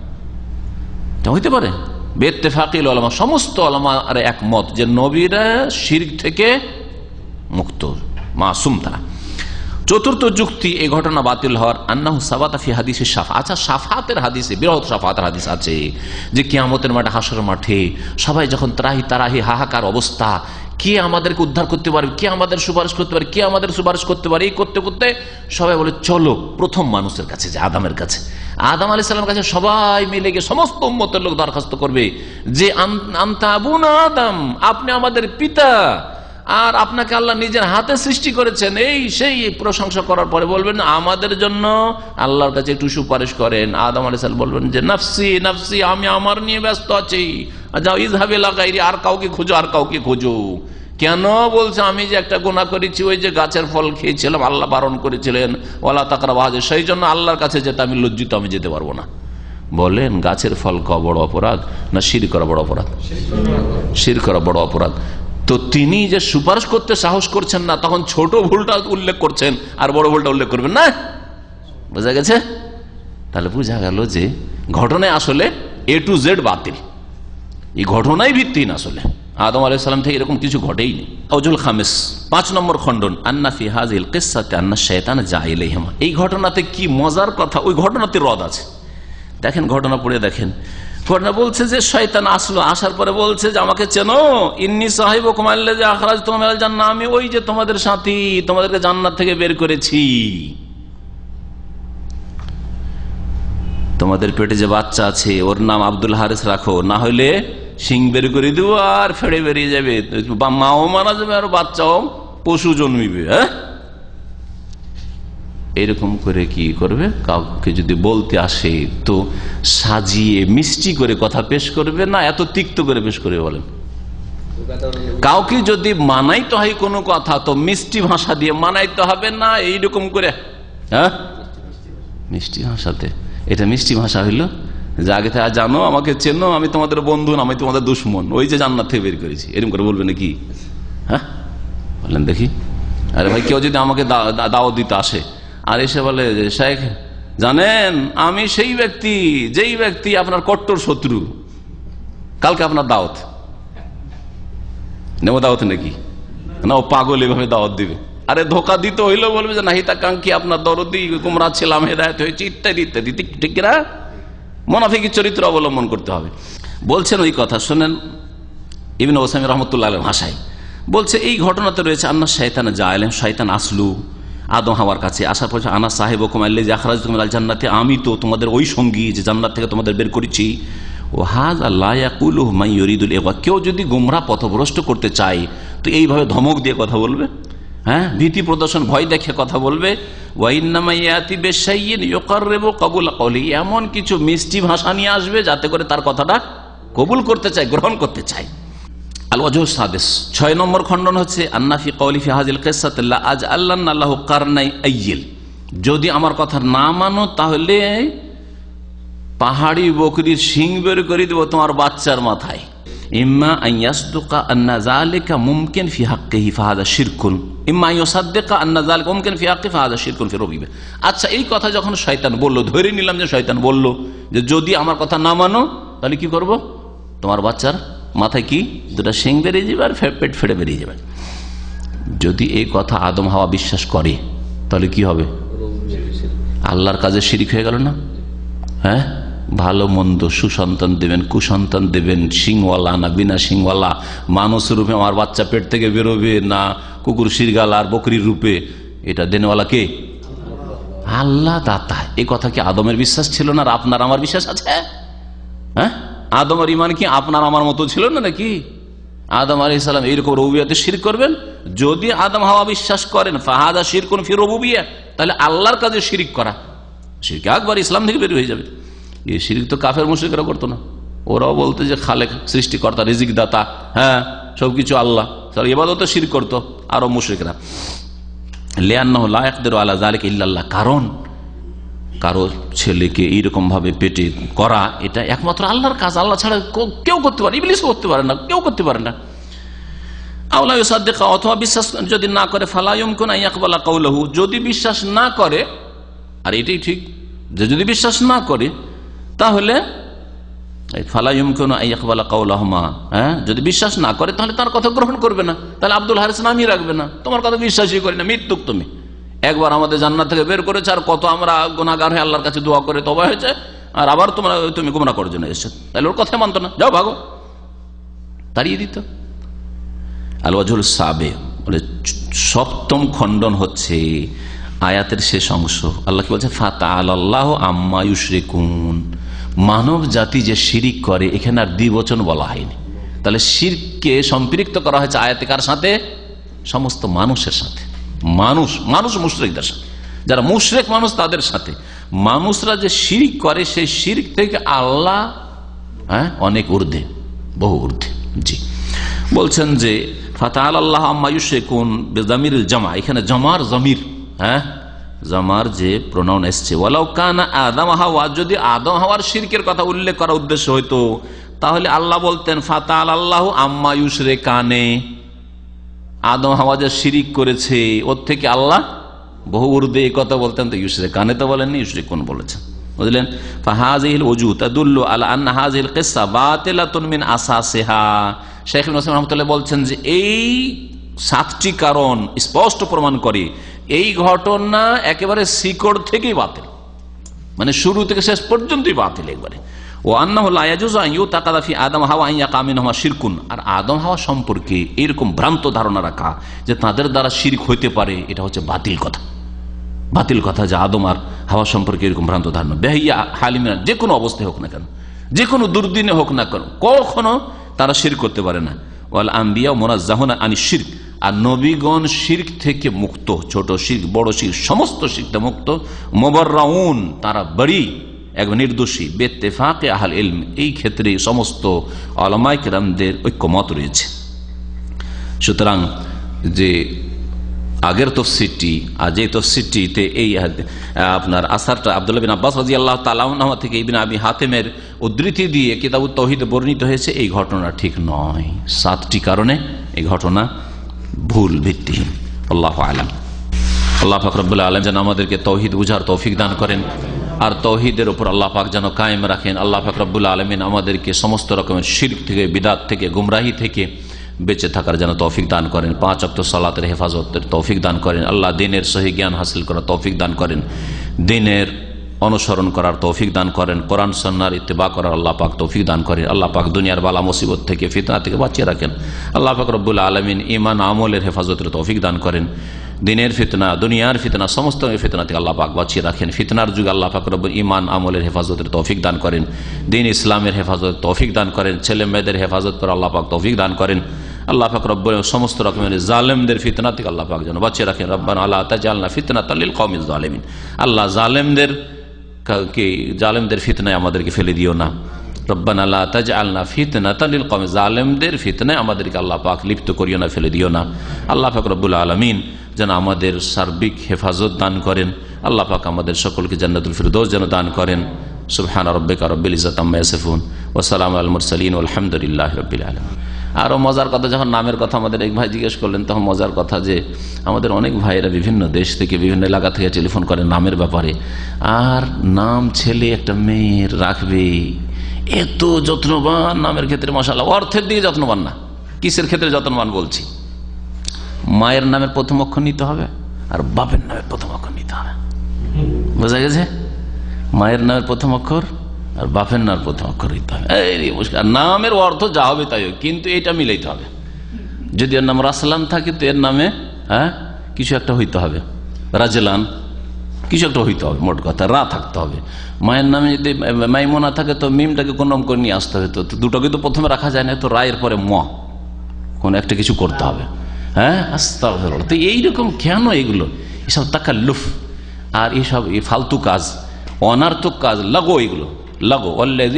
হইতে পারে। বেত্তেফাকিল উলামা, সমস্ত উলামার একমত যে নবীরা শিরক থেকে মুক্ত, মাসুম তারা। চতুর্থ যুক্তি এই ঘটনা বাতিল হওয়ার, আন্নাহু সাবাতা ফি হাদিসে শাফা, আচ্ছা শাফাতের হাদিসে, বৃহৎ শাফাতের হাদিস আছে যে কিয়ামতের মাঠে, হাসরের মাঠে সবাই যখন ত্রাহি তারাহি হাহাকার অবস্থা, কে আমাদেরকে উদ্ধার করতে পারবে, কে আমাদের সুপারিশ করতে পারে, কে আমাদের সুপারিশ করতে পারে, এই করতে করতে সবাই বলে চলো প্রথম মানুষের কাছে, যে আদমের কাছে, আদম আলাইহিস সালামের কাছে সবাই মিলে গিয়ে সমস্ত উম্মতের লোক দরখাস্ত করবে যে আনতা আবুনা আদম, আপনি আমাদের পিতা, আর আপনাকে আল্লাহ নিজের হাতে সৃষ্টি করেছেন, এই সেই প্রশংসা করার পরে বলবেন আমাদের জন্য আল্লাহর কাছে একটু সুপারিশ করেন। আদম আলাইহিস সালাম বলবেন যে নাফসি নাফসি, আমি আমার নিয়ে ব্যস্ত আছি, যাও ইযহাব ইলা গায়রি, আর কাউকে খোঁজো, আর কাউকে খোঁজো। কেন বলছে, আমি যে একটা গুনাহ করেছি, ওই যে গাছের ফল খেয়েছিলাম, আল্লাহ বারণ করেছিলেন ওয়ালা তাকরাবু হাযা, সেই জন্য আল্লাহর কাছে যেতে আমি লজ্জিত, আমি যেতে পারবো না। বলেন গাছের ফল খাওয়া বড় অপরাধ না শিরক করা বড় অপরাধ? শিরক করা বড় অপরাধ। তো তিনি যে সুপারিশ করতে সাহস করছেন না, তখন ছোট ভুলটা উল্লেখ করছেন আর বড় ভুলটা উল্লেখ করবেন না, বোঝা গেছে? তাহলে বোঝা গেল যে ঘটনায় আসলে এ টু জেড বাতিল, এই ঘটনাই ভিত্তিহীন। আসলে আদম আলাইহিস সালাম থেকে এরকম কিছু ঘটেইনি। ওয়াজুল খামিস, 5 নম্বর খণ্ডন, আন্না ফি হাযিল কিসসাতি আন্না শাইতান জা ইলাইহিমা, এই ঘটনাতে কি মজার কথা, ওই ঘটনাতে রদ আছে। দেখেন ঘটনা পড়ে দেখেন, ঘটনা বলছে যে শয়তান আসলো, আসার পরে বলছে যে আমাকে চেনো, ইন্নী সাহিবুকুম আল্লাযী আখরাজতুকুম মিনাল জান্নাহ, আমি ওই যে তোমাদের সাথী, তোমাদেরকে জান্নাত থেকে বের করেছি, তোমাদের পেটে যে বাচ্চা আছে ওর নাম আব্দুল হারিস রাখো, না হইলে শিং বের করে দেবো আর ফেড়ে বেরিয়ে যাবে, মাও মারা যাবে আর বাচ্চাও পশু জন্মিবে। হ্যাঁ, এরকম করে কি করবে? কাউকে যদি বলতে আসে তো সাজিয়ে মিষ্টি করে কথা পেশ করবে না এত তিক্ত করে পেশ করবে? বলেন, কাউকে যদি মানাইতে হয় কোনো কথা তো মিষ্টি ভাষা দিয়ে মানাইতে হবে না এইরকম করে। হ্যাঁ, মিষ্টি ভাষাতে। এটা মিষ্টি ভাষা হইল যে আগে থেকে জানো, আমাকে চেনো, আমি তোমাদের বন্ধু না, আমি তোমাদের দুশ্মন, ওই যে জান্নাত থেকে বের করেছি, এরকম করে বলবে নাকি? হ্যাঁ, বলেন দেখি। আরে ভাই, কেউ যদি আমাকে দাওয়াত দিতে আসে আর এসে বলে যে শেখ জানেন আমি সেই ব্যক্তি যেই ব্যক্তি আপনার কট্টর শত্রু, কালকে আপনার দাওয়াত নেব, দাওয়াত নাকি না? ও পাগল এভাবে দাওয়াত দিবে। আরে ধোকা দিতে হইলেও বলবে যে নাহিতাকাঙ্ক্ষী, আপনার দরদি, গুমরাহ ছিলাম, হেদায়েত হয়েছে, ইত্যাদি ইত্যাদি। ঠিক না? মুনাফিকি চরিত্র অবলম্বন করতে হবে। বলছেন ওই কথা শোনেন ইবনে ওসাইমিন রাহমাতুল্লাহ আলাইহি ভাষায় বলছে, এই ঘটনাতে রয়েছে আন্না শয়তান জাইলাম, শয়তান আসলু আদম হাওয়ার কাছে আসার পর আনা সাহেবকুম আল্লাযী আখরাজতুকুম মিনাল জান্নাতি, আমি তো তোমাদের ওই সঙ্গী যে জান্নাত থেকে তোমাদের বের করেছি। ও হাযা লা ইয়াকুলুহু মান ইউরিদুল ইগওয়া, কেউ যদি গোমরাহ পথভ্রষ্ট করতে চায় তো এইভাবে ধমক দিয়ে কথা বলবে, হ্যাঁ, ভীতি প্রদর্শন, ভয় দেখে কথা বলবে। ওয়া ইন্নামা ইয়াতি বিশাইইন ইউকাররিবু কবুল কওলি, এমন কিছু মিষ্টি ভাষা নিয়ে আসবে যাতে করে তার কথাটা কবুল করতে চায়, গ্রহণ করতে চায়। আল ওয়াজহু সাদিস, 6 নম্বর খণ্ডন হচ্ছে আন্না ফি কওলি ফি হাযিল কিসসাতি লা আজআলান্না লাহু কারনাই আইল, যদি আমার কথা না মানো তাহলে পাহাড়ি বকরির শিং বের করে দেব তোমার বাচ্চার মাথায়। ইম্মা আন ইয়াসদুকা আন্না যালিকা মুমকিন ফি হাক্কিহি ফাহাদা শিরকুন, ইম্মা ইউসাদ্দিকা আন্না যালিকা মুমকিন ফি হাক্কি ফাহাদা শিরকুন ফি রুবিবা। আচ্ছা, এই কথা যখন শয়তান বলল, ধরে নিলাম যে শয়তান বলল যে যদি আমার কথা না মানো তাহলে কি করব? তোমার বাচ্চার মাথায় কি দুটা শিং বেরিয়ে যাবে আর পেট ফেটে বেরিয়ে যাবে। যদি এই কথা আদম হাওয়া বিশ্বাস করে তাহলে কি হবে? আল্লাহর কাজে শিরিক হয়ে গেল না? হ্যাঁ, ভালো মন্দ, সুসন্তান দেবেন, কুসন্তান দেবেন, শিংওয়ালা না বিনা শিংওয়ালা, মানুষ রূপে আমার বাচ্চা পেট থেকে বেরোবে না কুকুর শিরগাল আর বকরির রূপে, এটা দেনওয়ালা কে? আল্লাহ দাতা। এই কথা কি আদমের বিশ্বাস ছিল না? আর আপনার আমার বিশ্বাস আছে? হ্যাঁ, আদমের ঈমান কি আপনার আমার মতো ছিল না নাকি? আদম আলাইহিস সালাম এইরকম রুবুবিয়্যাতে শিরক করবেন? যদি আদম হাওয়া বিশ্বাস করেন ফাহাদা শিরকুন ফি রুবুবিয়্যাহ, তাহলে আল্লাহর কাজে শিরিক করা, শিরক আকবার, ইসলাম থেকে বের হয়ে যাবে। এই শিরিক তো কাফের মুশরিকরা করতো না, ওরাও বলতো যে খালেক, সৃষ্টিকর্তা, রিজিক দাতা, হ্যাঁ, সবকিছু আল্লাহ, তারা ইবাদতে শিরক করতো আরো মুশরিকরা। লিআন্নাহু লা ইয়াকদিরু আলা যালিকা ইল্লাল্লাহ, কারণ কারো ছেলেকে এইরকম ভাবে পেটে করা এটা একমাত্র আল্লাহর কাজ, আল্লাহ ছাড়া কেউ করতে পারে, ইবলিস করতে পারে না, কেউ করতে পারে না। আওলা ইউসাদ্দিকা, অথবা বিশ্বাস যদি না করে, ফালা ইউমকিনু আন ইয়াকবালা কাওলাহু, যদি বিশ্বাস না করে, আর এটাই ঠিক যে যদি বিশ্বাস না করে তাহলে ফালা ইউমকিনু আন ইয়াকবালা কাওলাহুমা, হ্যাঁ, যদি বিশ্বাস না করে তাহলে তার কথা গ্রহণ করবে না, তাহলে আব্দুল হারিস নামই রাখবে না, তোমার কথা বিশ্বাসই করি না, মৃত্যুক তুমি। একবার আমাদের জান্নাত থেকে বের করেছে, আর কত আমরা গুনাহগার হয়ে আল্লাহর কাছে দোয়া করে তওবা হয়েছে, আর আবার তুমি গোমরাহ করার জন্য এসেছো, তাহলে ওর কথা মানতো না, যাও ভাগো, তাড়িয়ে দিত। আল ওয়াজহুল সাবিক, বলে 7ম খণ্ডন হচ্ছে আয়াতের শেষ অংশ। আল্লাহ কি বলছে? ফাতাআলাল্লাহু আম্মা ইউশরিকুন, মানব জাতি যে শিরিক করে, এখানে আর দ্বিবচন বলা হয়নি। তাহলে শিরককে সম্পৃক্ত করা হয়েছে আয়াতে কার সাথে? সমস্ত মানুষের সাথে। মানুষ মুশরিকদের সাথে, যারা মুশরিক মানুষ তাদের সাথে। মানুষরা যে শিরক করে সেই শিরক থেকে আল্লাহ অনেক ঊর্ধ্বে, বহু ঊর্ধ্বে। জি, বলছেন যে ফাতাআলাল্লাহু আম্মা ইউশরিকুন বিজামিরিল জামা, এখানে জামার জমির, হ্যাঁ, জামার যে প্রোনাউন এসছে, ওয়ালাউ কানা আদম হাওয়া, যদি আদম হাওয়ার শিরকের কথা উল্লেখ করা উদ্দেশ্য হইতো তাহলে আল্লাহ বলতেন ফাতাআলাল্লাহু আম্মা ইউশরিকানে, আদম হাওয়া যে শিরিক করেছে ওর থেকে আল্লাহ বহু ঊর্ধ্বে, এই কথা বলতেন। তো ইউশরিকানে তো বলেননি, ইউশরিকুন বলেছেন, বুঝলেন? ফাহাযিহিল ওয়াজুহ তাদুল্লু আলা আন্না হাযিহিল কিসসা বাতিলাতুন মিন আসাসিহা। শেখ ইবনে উসাইমিন রাহমাতুল্লাহ বলছেন যে এই 7টি কারণ স্পষ্ট প্রমাণ করে এই ঘটনা একেবারে শিকড় থেকেই বাতিল, মানে শুরু থেকে শেষ পর্যন্তই বাতিল একবারে। ও আন্নাহু লা ইয়াজুজু আন ইউতাকাদা ফি আদম হাওয়া আন ইয়াকা মিনহুমা শিরকুন, আর আদম হাওয়া সম্পর্কে এরকম ভ্রান্ত ধারণা রাখা যে তাদের দ্বারা শিরক হইতে পারে, এটা হচ্ছে বাতিল কথা। বাতিল কথা যে আদম আর হাওয়া সম্পর্কে এরকম ভ্রান্ত ধারণা, বেহিয়া হালিমিনা, যে কোনো অবস্থায় হোক না কেন, যে কোনো দুর্দিনে হোক না কেন, কখনো তারা শিরক করতে পারে না। ওয়াল আম্বিয়া মুনাজ্জাহুনা আনিশ শিরক, আর নবীগণ শিরক থেকে মুক্ত, ছোট শিরক বড় শিরক সমস্ত শিরক থেকে মুক্ত। মুবাররাউন, তারা বড়ি, একবার নির্দোষী। বেত্তেফাকে আহল ইলম, এই ক্ষেত্রে সমস্ত উলামায়ে কেরামদের ঐক্যমত রয়েছে। সুতরাং যে আগের তফসিরটি আর যে তফসিরটিতে এই আপনার আসারটা আব্দুল্লাহ বিন আব্বাস রাদিয়াল্লাহু তাআলা আনহু থেকে ইবনে আবি হাতেমের উদ্ধৃতি দিয়ে কিতাবুত তাওহীদে বর্ণিত হয়েছে, এই ঘটনা ঠিক নয়। 7টি কারণে এই ঘটনা ভুল, ভিত্তিহীন। আল্লাহু আ'লাম। আল্লাহ পাক রব্বুল আলামিন যেন আমাদেরকে তাওহীদ বুঝার তৌফিক দান করেন, আর তাওহীদের উপর আল্লাহ পাক যেন কায়েম রাখেন। আল্লাহ পাক রব্বুল আলামিন আমাদেরকে সমস্ত রকমের শিরক থেকে, বিদআত থেকে, গুমরাহি থেকে বেঁচে থাকার যেন তৌফিক দান করেন। 5 ওয়াক্ত সালাতের হেফাজতের তৌফিক দান করেন। আল্লাহ দ্বীনের সহি জ্ঞান হাসিল করার তৌফিক দান করেন, দ্বীনের অনুসরণ করার তৌফিক দান করেন, কোরআন সুন্নাহর ইত্তেবা করার আল্লাহ পাক তৌফিক দান করেন। আল্লাহ পাক দুনিয়ার বালা মুসিবত থেকে, ফিতনা থেকে বাঁচিয়ে রাখেন। আল্লাহ পাক রব্বুল আলামিন ঈমান আমলের হেফাজতের তৌফিক দান করেন। দিনের ফিতনা, দুনিয়ার ফিতনা, সমস্ত ফিতনা থেকে আল্লাহ পাক বাঁচিয়ে রাখেন। ফিতনার যুগে আল্লাহ পাক রব্বুল ঈমান আমলের হেফাজতের তৌফিক দান করেন, দ্বীন ইসলামের হেফাজতের তৌফিক দান করেন, ছেলে মেয়েদের হেফাজত করে আল্লাহ পাক তৌফিক দান করেন। আল্লাহ পাক রব্বুল সমস্ত রকমের জালেমদের ফিতনা থেকে আল্লাহ পাক যেন বাঁচিয়ে রাখেন। রব্বানা লা তাজআলনা ফিতনাতাল লিল কওমিজ জালিমিন। আল্লাহ জালেমদের ফিতনায় আমাদেরকে ফেলে দিও না। রব্বানা লা তাজআলনা ফিতনাতাল লিল কওমিজ, জালেমদের ফিতনায় আমাদেরকে আল্লাহ পাক লিপ্ত করিও না, ফেলে দিও না। আল্লাহ পাক রব্বুল আলামিন যেন আমাদের সার্বিক হেফাজত দান করেন। আল্লাহ পাক আমাদের সকলকে জান্নাতুল ফিরদৌস যেন দান করেন। সুবহান রাব্বিকা রব্বিল ইজ্জাতি আম্মা ইয়াসিফুন ওয়া সালামুন আলাল মুরসালিন ওয়ালহামদুলিল্লাহি রাব্বিল আলামিন। আরও মজার কথা, যখন নামের কথা আমাদের এক ভাই জিজ্ঞেস করলেন, তখন মজার কথা যে আমাদের অনেক ভাইয়েরা বিভিন্ন দেশ থেকে, বিভিন্ন এলাকা থেকে টেলিফোন করেন নামের ব্যাপারে। আর নাম ছেলে একটা মেয়ের রাখবে, এত যত্নবান নামের ক্ষেত্রে, মাশাআল্লাহ, অর্থের দিকে যত্নবান না, কিসের ক্ষেত্রে যত্নবান বলছি? মায়ের নামের প্রথম অক্ষর নিতে হবে আর বাপের নামের প্রথম অক্ষর নিতে হবে। বোঝা গেছে? মায়ের নামের প্রথম অক্ষর আর বাপের নামের প্রথম অক্ষর নিতে হবে। এই মুশকিল। নামের অর্থ যা হবে তাই হবে, কিন্তু এটা মিলাইতে হবে। যদি এর নাম রাসলান থাকে তো এর নামে কিছু একটা হইতে হবে, রাজলান কিছু একটা হইতে হবে, মোট কথা রা থাকতে হবে। মায়ের নামে যদি মাইমুনা থাকে তো মিমটাকে কোন নাম করে নিয়ে আসতে হবে। তো দুটোকে তো প্রথমে রাখা যায় না, তো রায়ের পরে ম, কোন একটা কিছু করতে হবে। আস্তাগফিরুল্লাহ। তো এইরকম কেন এগুলো? এসব তাকাল্লুফ আর এইসব ফালতু কাজ, অনার্থক কাজ, লাগো এগুলো লাগো।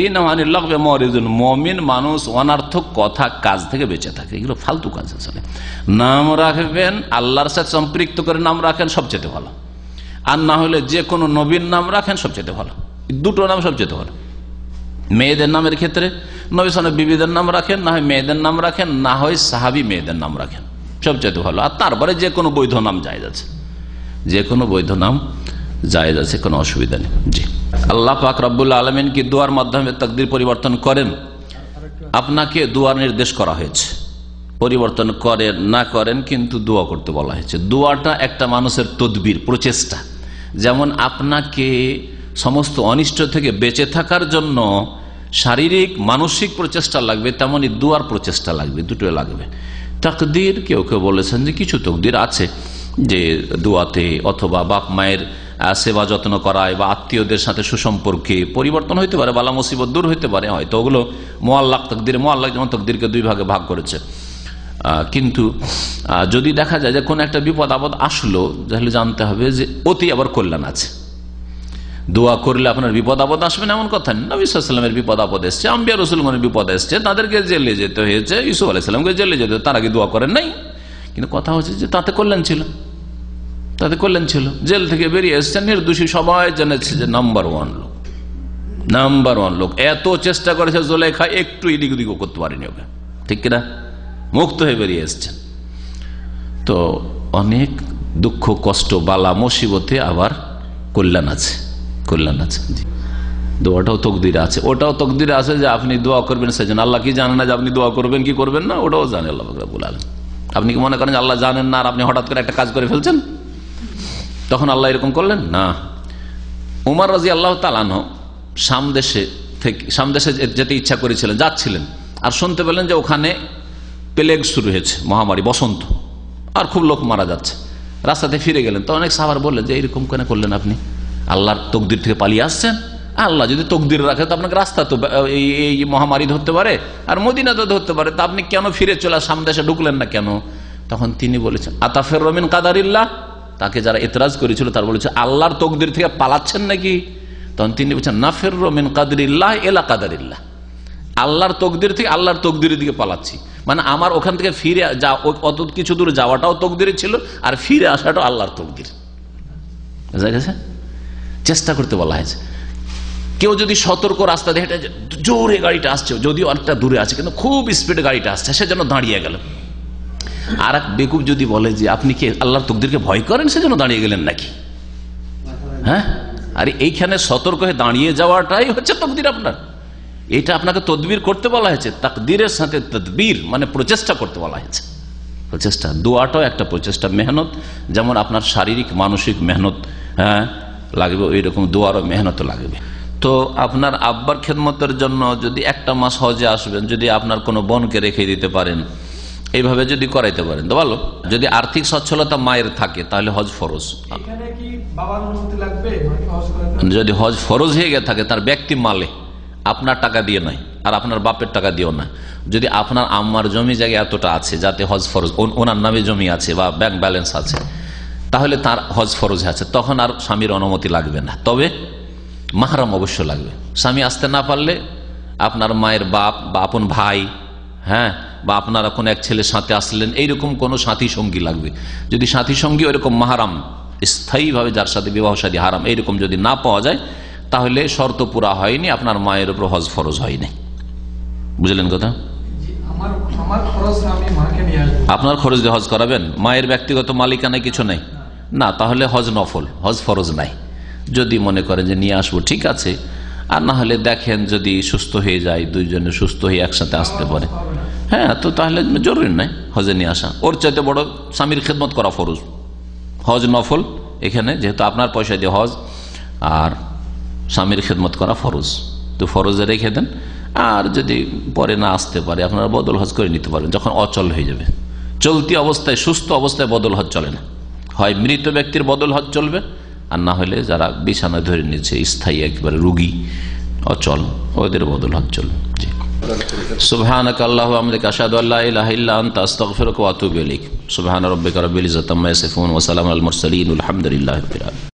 মুমিন মানুষ অনার্থক কথা কাজ থেকে বেঁচে থাকে, এগুলো ফালতু কাজ। আসলে নাম রাখবেন আল্লাহর সাথে সম্পৃক্ত করে নাম রাখেন, সবচেয়ে ভালো। আর না হলে যে কোনো নবীর নাম রাখেন, সবচেয়ে ভালো। দুটো নাম সবচেয়ে ভালো। মেয়েদের নামের ক্ষেত্রে নবী সাল্লাল্লাহু আলাইহি বিবিদের নাম রাখেন, না হয় মেয়েদের নাম রাখেন, না হয় সাহাবী মেয়েদের নাম রাখেন, সবচেয়ে ভালো। আর তারপরে যে কোনো বৈধ নাম জায়েজ আছে, যে কোনো বৈধ নাম জায়েজ আছে, কোনো অসুবিধা নেই। জি, আল্লাহ পাক রব্বুল আলামিন কি দুয়ার মাধ্যমে তাকদীর পরিবর্তন করেন? আপনাকে দুয়ার নির্দেশ করা হয়েছে, পরিবর্তন করেন না করেন, কিন্তু দোয়া করতে বলা হয়েছে। দোয়াটা একটা মানুষের তদবির, প্রচেষ্টা। যেমন আপনাকে সমস্ত অনিষ্ট থেকে বেঁচে থাকার জন্য শারীরিক মানসিক প্রচেষ্টা লাগবে, তেমনি দুয়ার প্রচেষ্টা লাগবে, দুটোই লাগবে। তাকদীর কেউ কেউ বলেছেন যে কিছু তাকদীর আছে যে দোয়াতে অথবা বাপ মায়ের সেবা যত্ন করায় বা আত্মীয়দের সাথে সুসম্পর্কে পরিবর্তন হইতে পারে, বালা মুসিবত দূর হইতে পারে, হয়তো ওগুলো মুআল্লাক তাকদীর। মুআল্লাক যেমন তাকদীরকে দুই ভাগে ভাগ করেছে। কিন্তু যদি দেখা যায় যে কোন একটা বিপদ আপদ আসলো, তাহলে জানতে হবে যে অতি আবার কল্যাণ আছে। দোয়া করলে আপনার বিপদ আপদ আসবে না এমন কথা নেই। নবী সাল্লাল্লাহু আলাইহি ওয়াসাল্লামের বিপদ আপদ এসছে, আম্বিয়া রাসূলগণের বিপদ এসছে, তাদেরকে জেলে যেতে হয়েছে, ইউসুফ আলাইহিস সালামকে জেলে যেতে, তারা কি দোয়া করেন নাই? কিন্তু কথা হচ্ছে যে তাতে কল্যাণ ছিল, তাতে কল্যাণ ছিল। জেল থেকে বেরিয়ে এসছেন নির্দোষী, সবাই জেনেছে যে নাম্বার ওয়ান লোক। এত চেষ্টা করেছে জুলাইখা, একটু এদিক ওদিক করতে পারেনি ওকে, ঠিক কিনা? মুক্ত হয়ে বেরিয়ে এসছেন। তো অনেক দুঃখ কষ্ট বালা মুসিবতে আবার কল্যাণ আছে, কল্যাণ আছে। দোয়াটাও তকদিরে আছে, ওটাও তকদিরে আছে যে আপনি দোয়া করবেন সেজন্য। আল্লাহ কি জানেন না যে আপনি দোয়া করবেন কি করবেন না? ওটাও জানে আল্লাহ রাব্বুল আলামিন। আপনি কি মনে করেন যে আল্লাহ জানেন না আর আপনি হঠাৎ করে একটা কাজ করে ফেলছেন, তখন আল্লাহ এরকম করলেন না? উমর রাদিয়াল্লাহু তাআলা আনহু শাম দেশে যেতে ইচ্ছা করেছিলেন, যাচ্ছিলেন, আর শুনতে পেলেন যে ওখানে প্লেগ শুরু হয়েছে, মহামারী, বসন্ত, আর খুব লোক মারা যাচ্ছে। রাস্তাতে ফিরে গেলেন, তো অনেক সাহাবার বললেন যে এইরকম কেন করলেন আপনি? আল্লাহর তকদির থেকে পালিয়ে আসছেন? আল্লাহ যদি তকদির রাখে তো আপনাকে রাস্তা তো এই মহামারী ধরতে পারে আর মদিনাতে ধরতে পারে, তা আপনি কেন ফিরে চলে শাম দেশে ঢুকলেন না কেন? তখন তিনি বলেছেন আতাফের রমিন কাদারিল্লাহ, তাকে যারা এতরাজ করেছিল তারা বলেছে আল্লাহর তকদির থেকে পালাচ্ছেন নাকি? তখন তিনি বলছেন নাফের রমিন কাদরিল্লাহ এলা কাদারিল্লাহ, আল্লাহর তকদির থেকে আল্লাহর তকদিরের দিকে পালাচ্ছি। মানে আমার ওখান থেকে ফিরে অত কিছু দূর যাওয়াটাও তকদিরে ছিল, আর ফিরে আসাটাও আল্লাহর তকদির। বুঝা গেছে? চেষ্টা করতে বলা হয়েছে। কেউ যদি সতর্ক রাস্তা দেখে জোরে গাড়িটা আসছে, যদিও অনেকটা দূরে আছে কিন্তু খুব স্পিডে গাড়িটা আসছে, সে যেন দাঁড়িয়ে গেল। আর এক বেকুব যদি বলে যে আপনি কি আল্লাহর তকদিরকে ভয় করেন, সেজন্য দাঁড়িয়ে গেলেন নাকি? হ্যাঁ, আরে এইখানে সতর্ক হয়ে দাঁড়িয়ে যাওয়াটাই হচ্ছে তকদির আপনার। এটা আপনাকে তদবির করতে বলা হয়েছে, তাকদীরের সাথে তদবির মানে প্রচেষ্টা করতে বলা হয়েছে। প্রচেষ্টা, দোয়াটাও একটা প্রচেষ্টা, মেহনত। যেমন আপনার শারীরিক মানসিক মেহনত লাগবে, ওই রকম দোয়ারও মেহনত লাগবে। তো আপনার আব্বার খেদমতের জন্য যদি একটা মাস হজে আসবেন, যদি আপনার কোনো বোনকে রেখে দিতে পারেন, এইভাবে যদি করাইতে পারেন তো ভালো। যদি আর্থিক সচ্ছলতা মায়ের থাকে তাহলে হজ ফরজ। যদি হজ ফরজ হয়ে গিয়ে থাকে তার ব্যক্তি মালে, আপনার টাকা দিয়ে নয় আর আপনার বাপের টাকা দিয়েও না, যদি আপনার আম্মার জমি জায়গা এতটা আছে যাতে হজ ফরজ, ওনার নামে জমি আছে বা ব্যাংক ব্যালেন্স আছে, তাহলে তার হজ ফরজ আছে, তখন আর স্বামীর অনুমতি লাগবে না। তবে মাহরাম অবশ্য লাগবে। স্বামী আসতে না পারলে আপনার মায়ের বাপ বা আপন ভাই, বা আপনারা কোনো এক ছেলের সাথে আসলেন, এইরকম কোনো সাথী সঙ্গী লাগবে। যদি সাথী সঙ্গী ওইরকম মাহরাম, স্থায়ীভাবে যার সাথে বিবাহ শাদী হারাম, এইরকম যদি না পাওয়া যায় তাহলে শর্ত পুরা হয়নি, আপনার মায়ের উপর হজ ফরজ হয়নি। বুঝলেন কথা? আপনার খরচ দিয়ে হজ করাবেন, মায়ের ব্যক্তিগত মালিকানায় কিছু নেই না, তাহলে হজ নফল, হজ ফরজ নাই। যদি মনে করেন যে নিয়ে আসবো ঠিক আছে, আর না হলে দেখেন যদি সুস্থ হয়ে যায়, দুইজনে সুস্থ হয়ে একসাথে আসতে পারে, তো তাহলে জরুরি নাই হজে নিয়ে আসা। ওর চাইতে বড় স্বামীর খেদমত করা ফরজ, হজ নফল। এখানে যেহেতু আপনার পয়সা দিয়ে হজ, আর স্বামীর খেদমত করা ফরজ, তো ফরজে রেখে দেন। আর যদি পরে না আসতে পারে আপনারা বদল হজ করে নিতে পারবেন, যখন অচল হয়ে যাবে। চলতি অবস্থায়, সুস্থ অবস্থায় বদল হজ চলে না, হয় মৃত ব্যক্তির বদল হজ চলবে, আর না হলে যারা বিছানা ধরে নিচ্ছে, স্থায়ী একেবারে রুগী অচল, ওদের বদল হজ চলবে। সুবহানাকা আল্লাহুম্মা ওয়া বিহামদিকা আশহাদু আল্লা ইলাহা ইল্লা আনতা আস্তাগফিরুকা ওয়া আতুবু ইলাইক। সুবহানা রাব্বিকা রাব্বিল ইজ্জাতি আম্মা ইয়াসিফুন ওয়া সালামুন আলাল মুরসালিন ওয়া আলহামদুলিল্লাহি রাব্বিল আলামিন।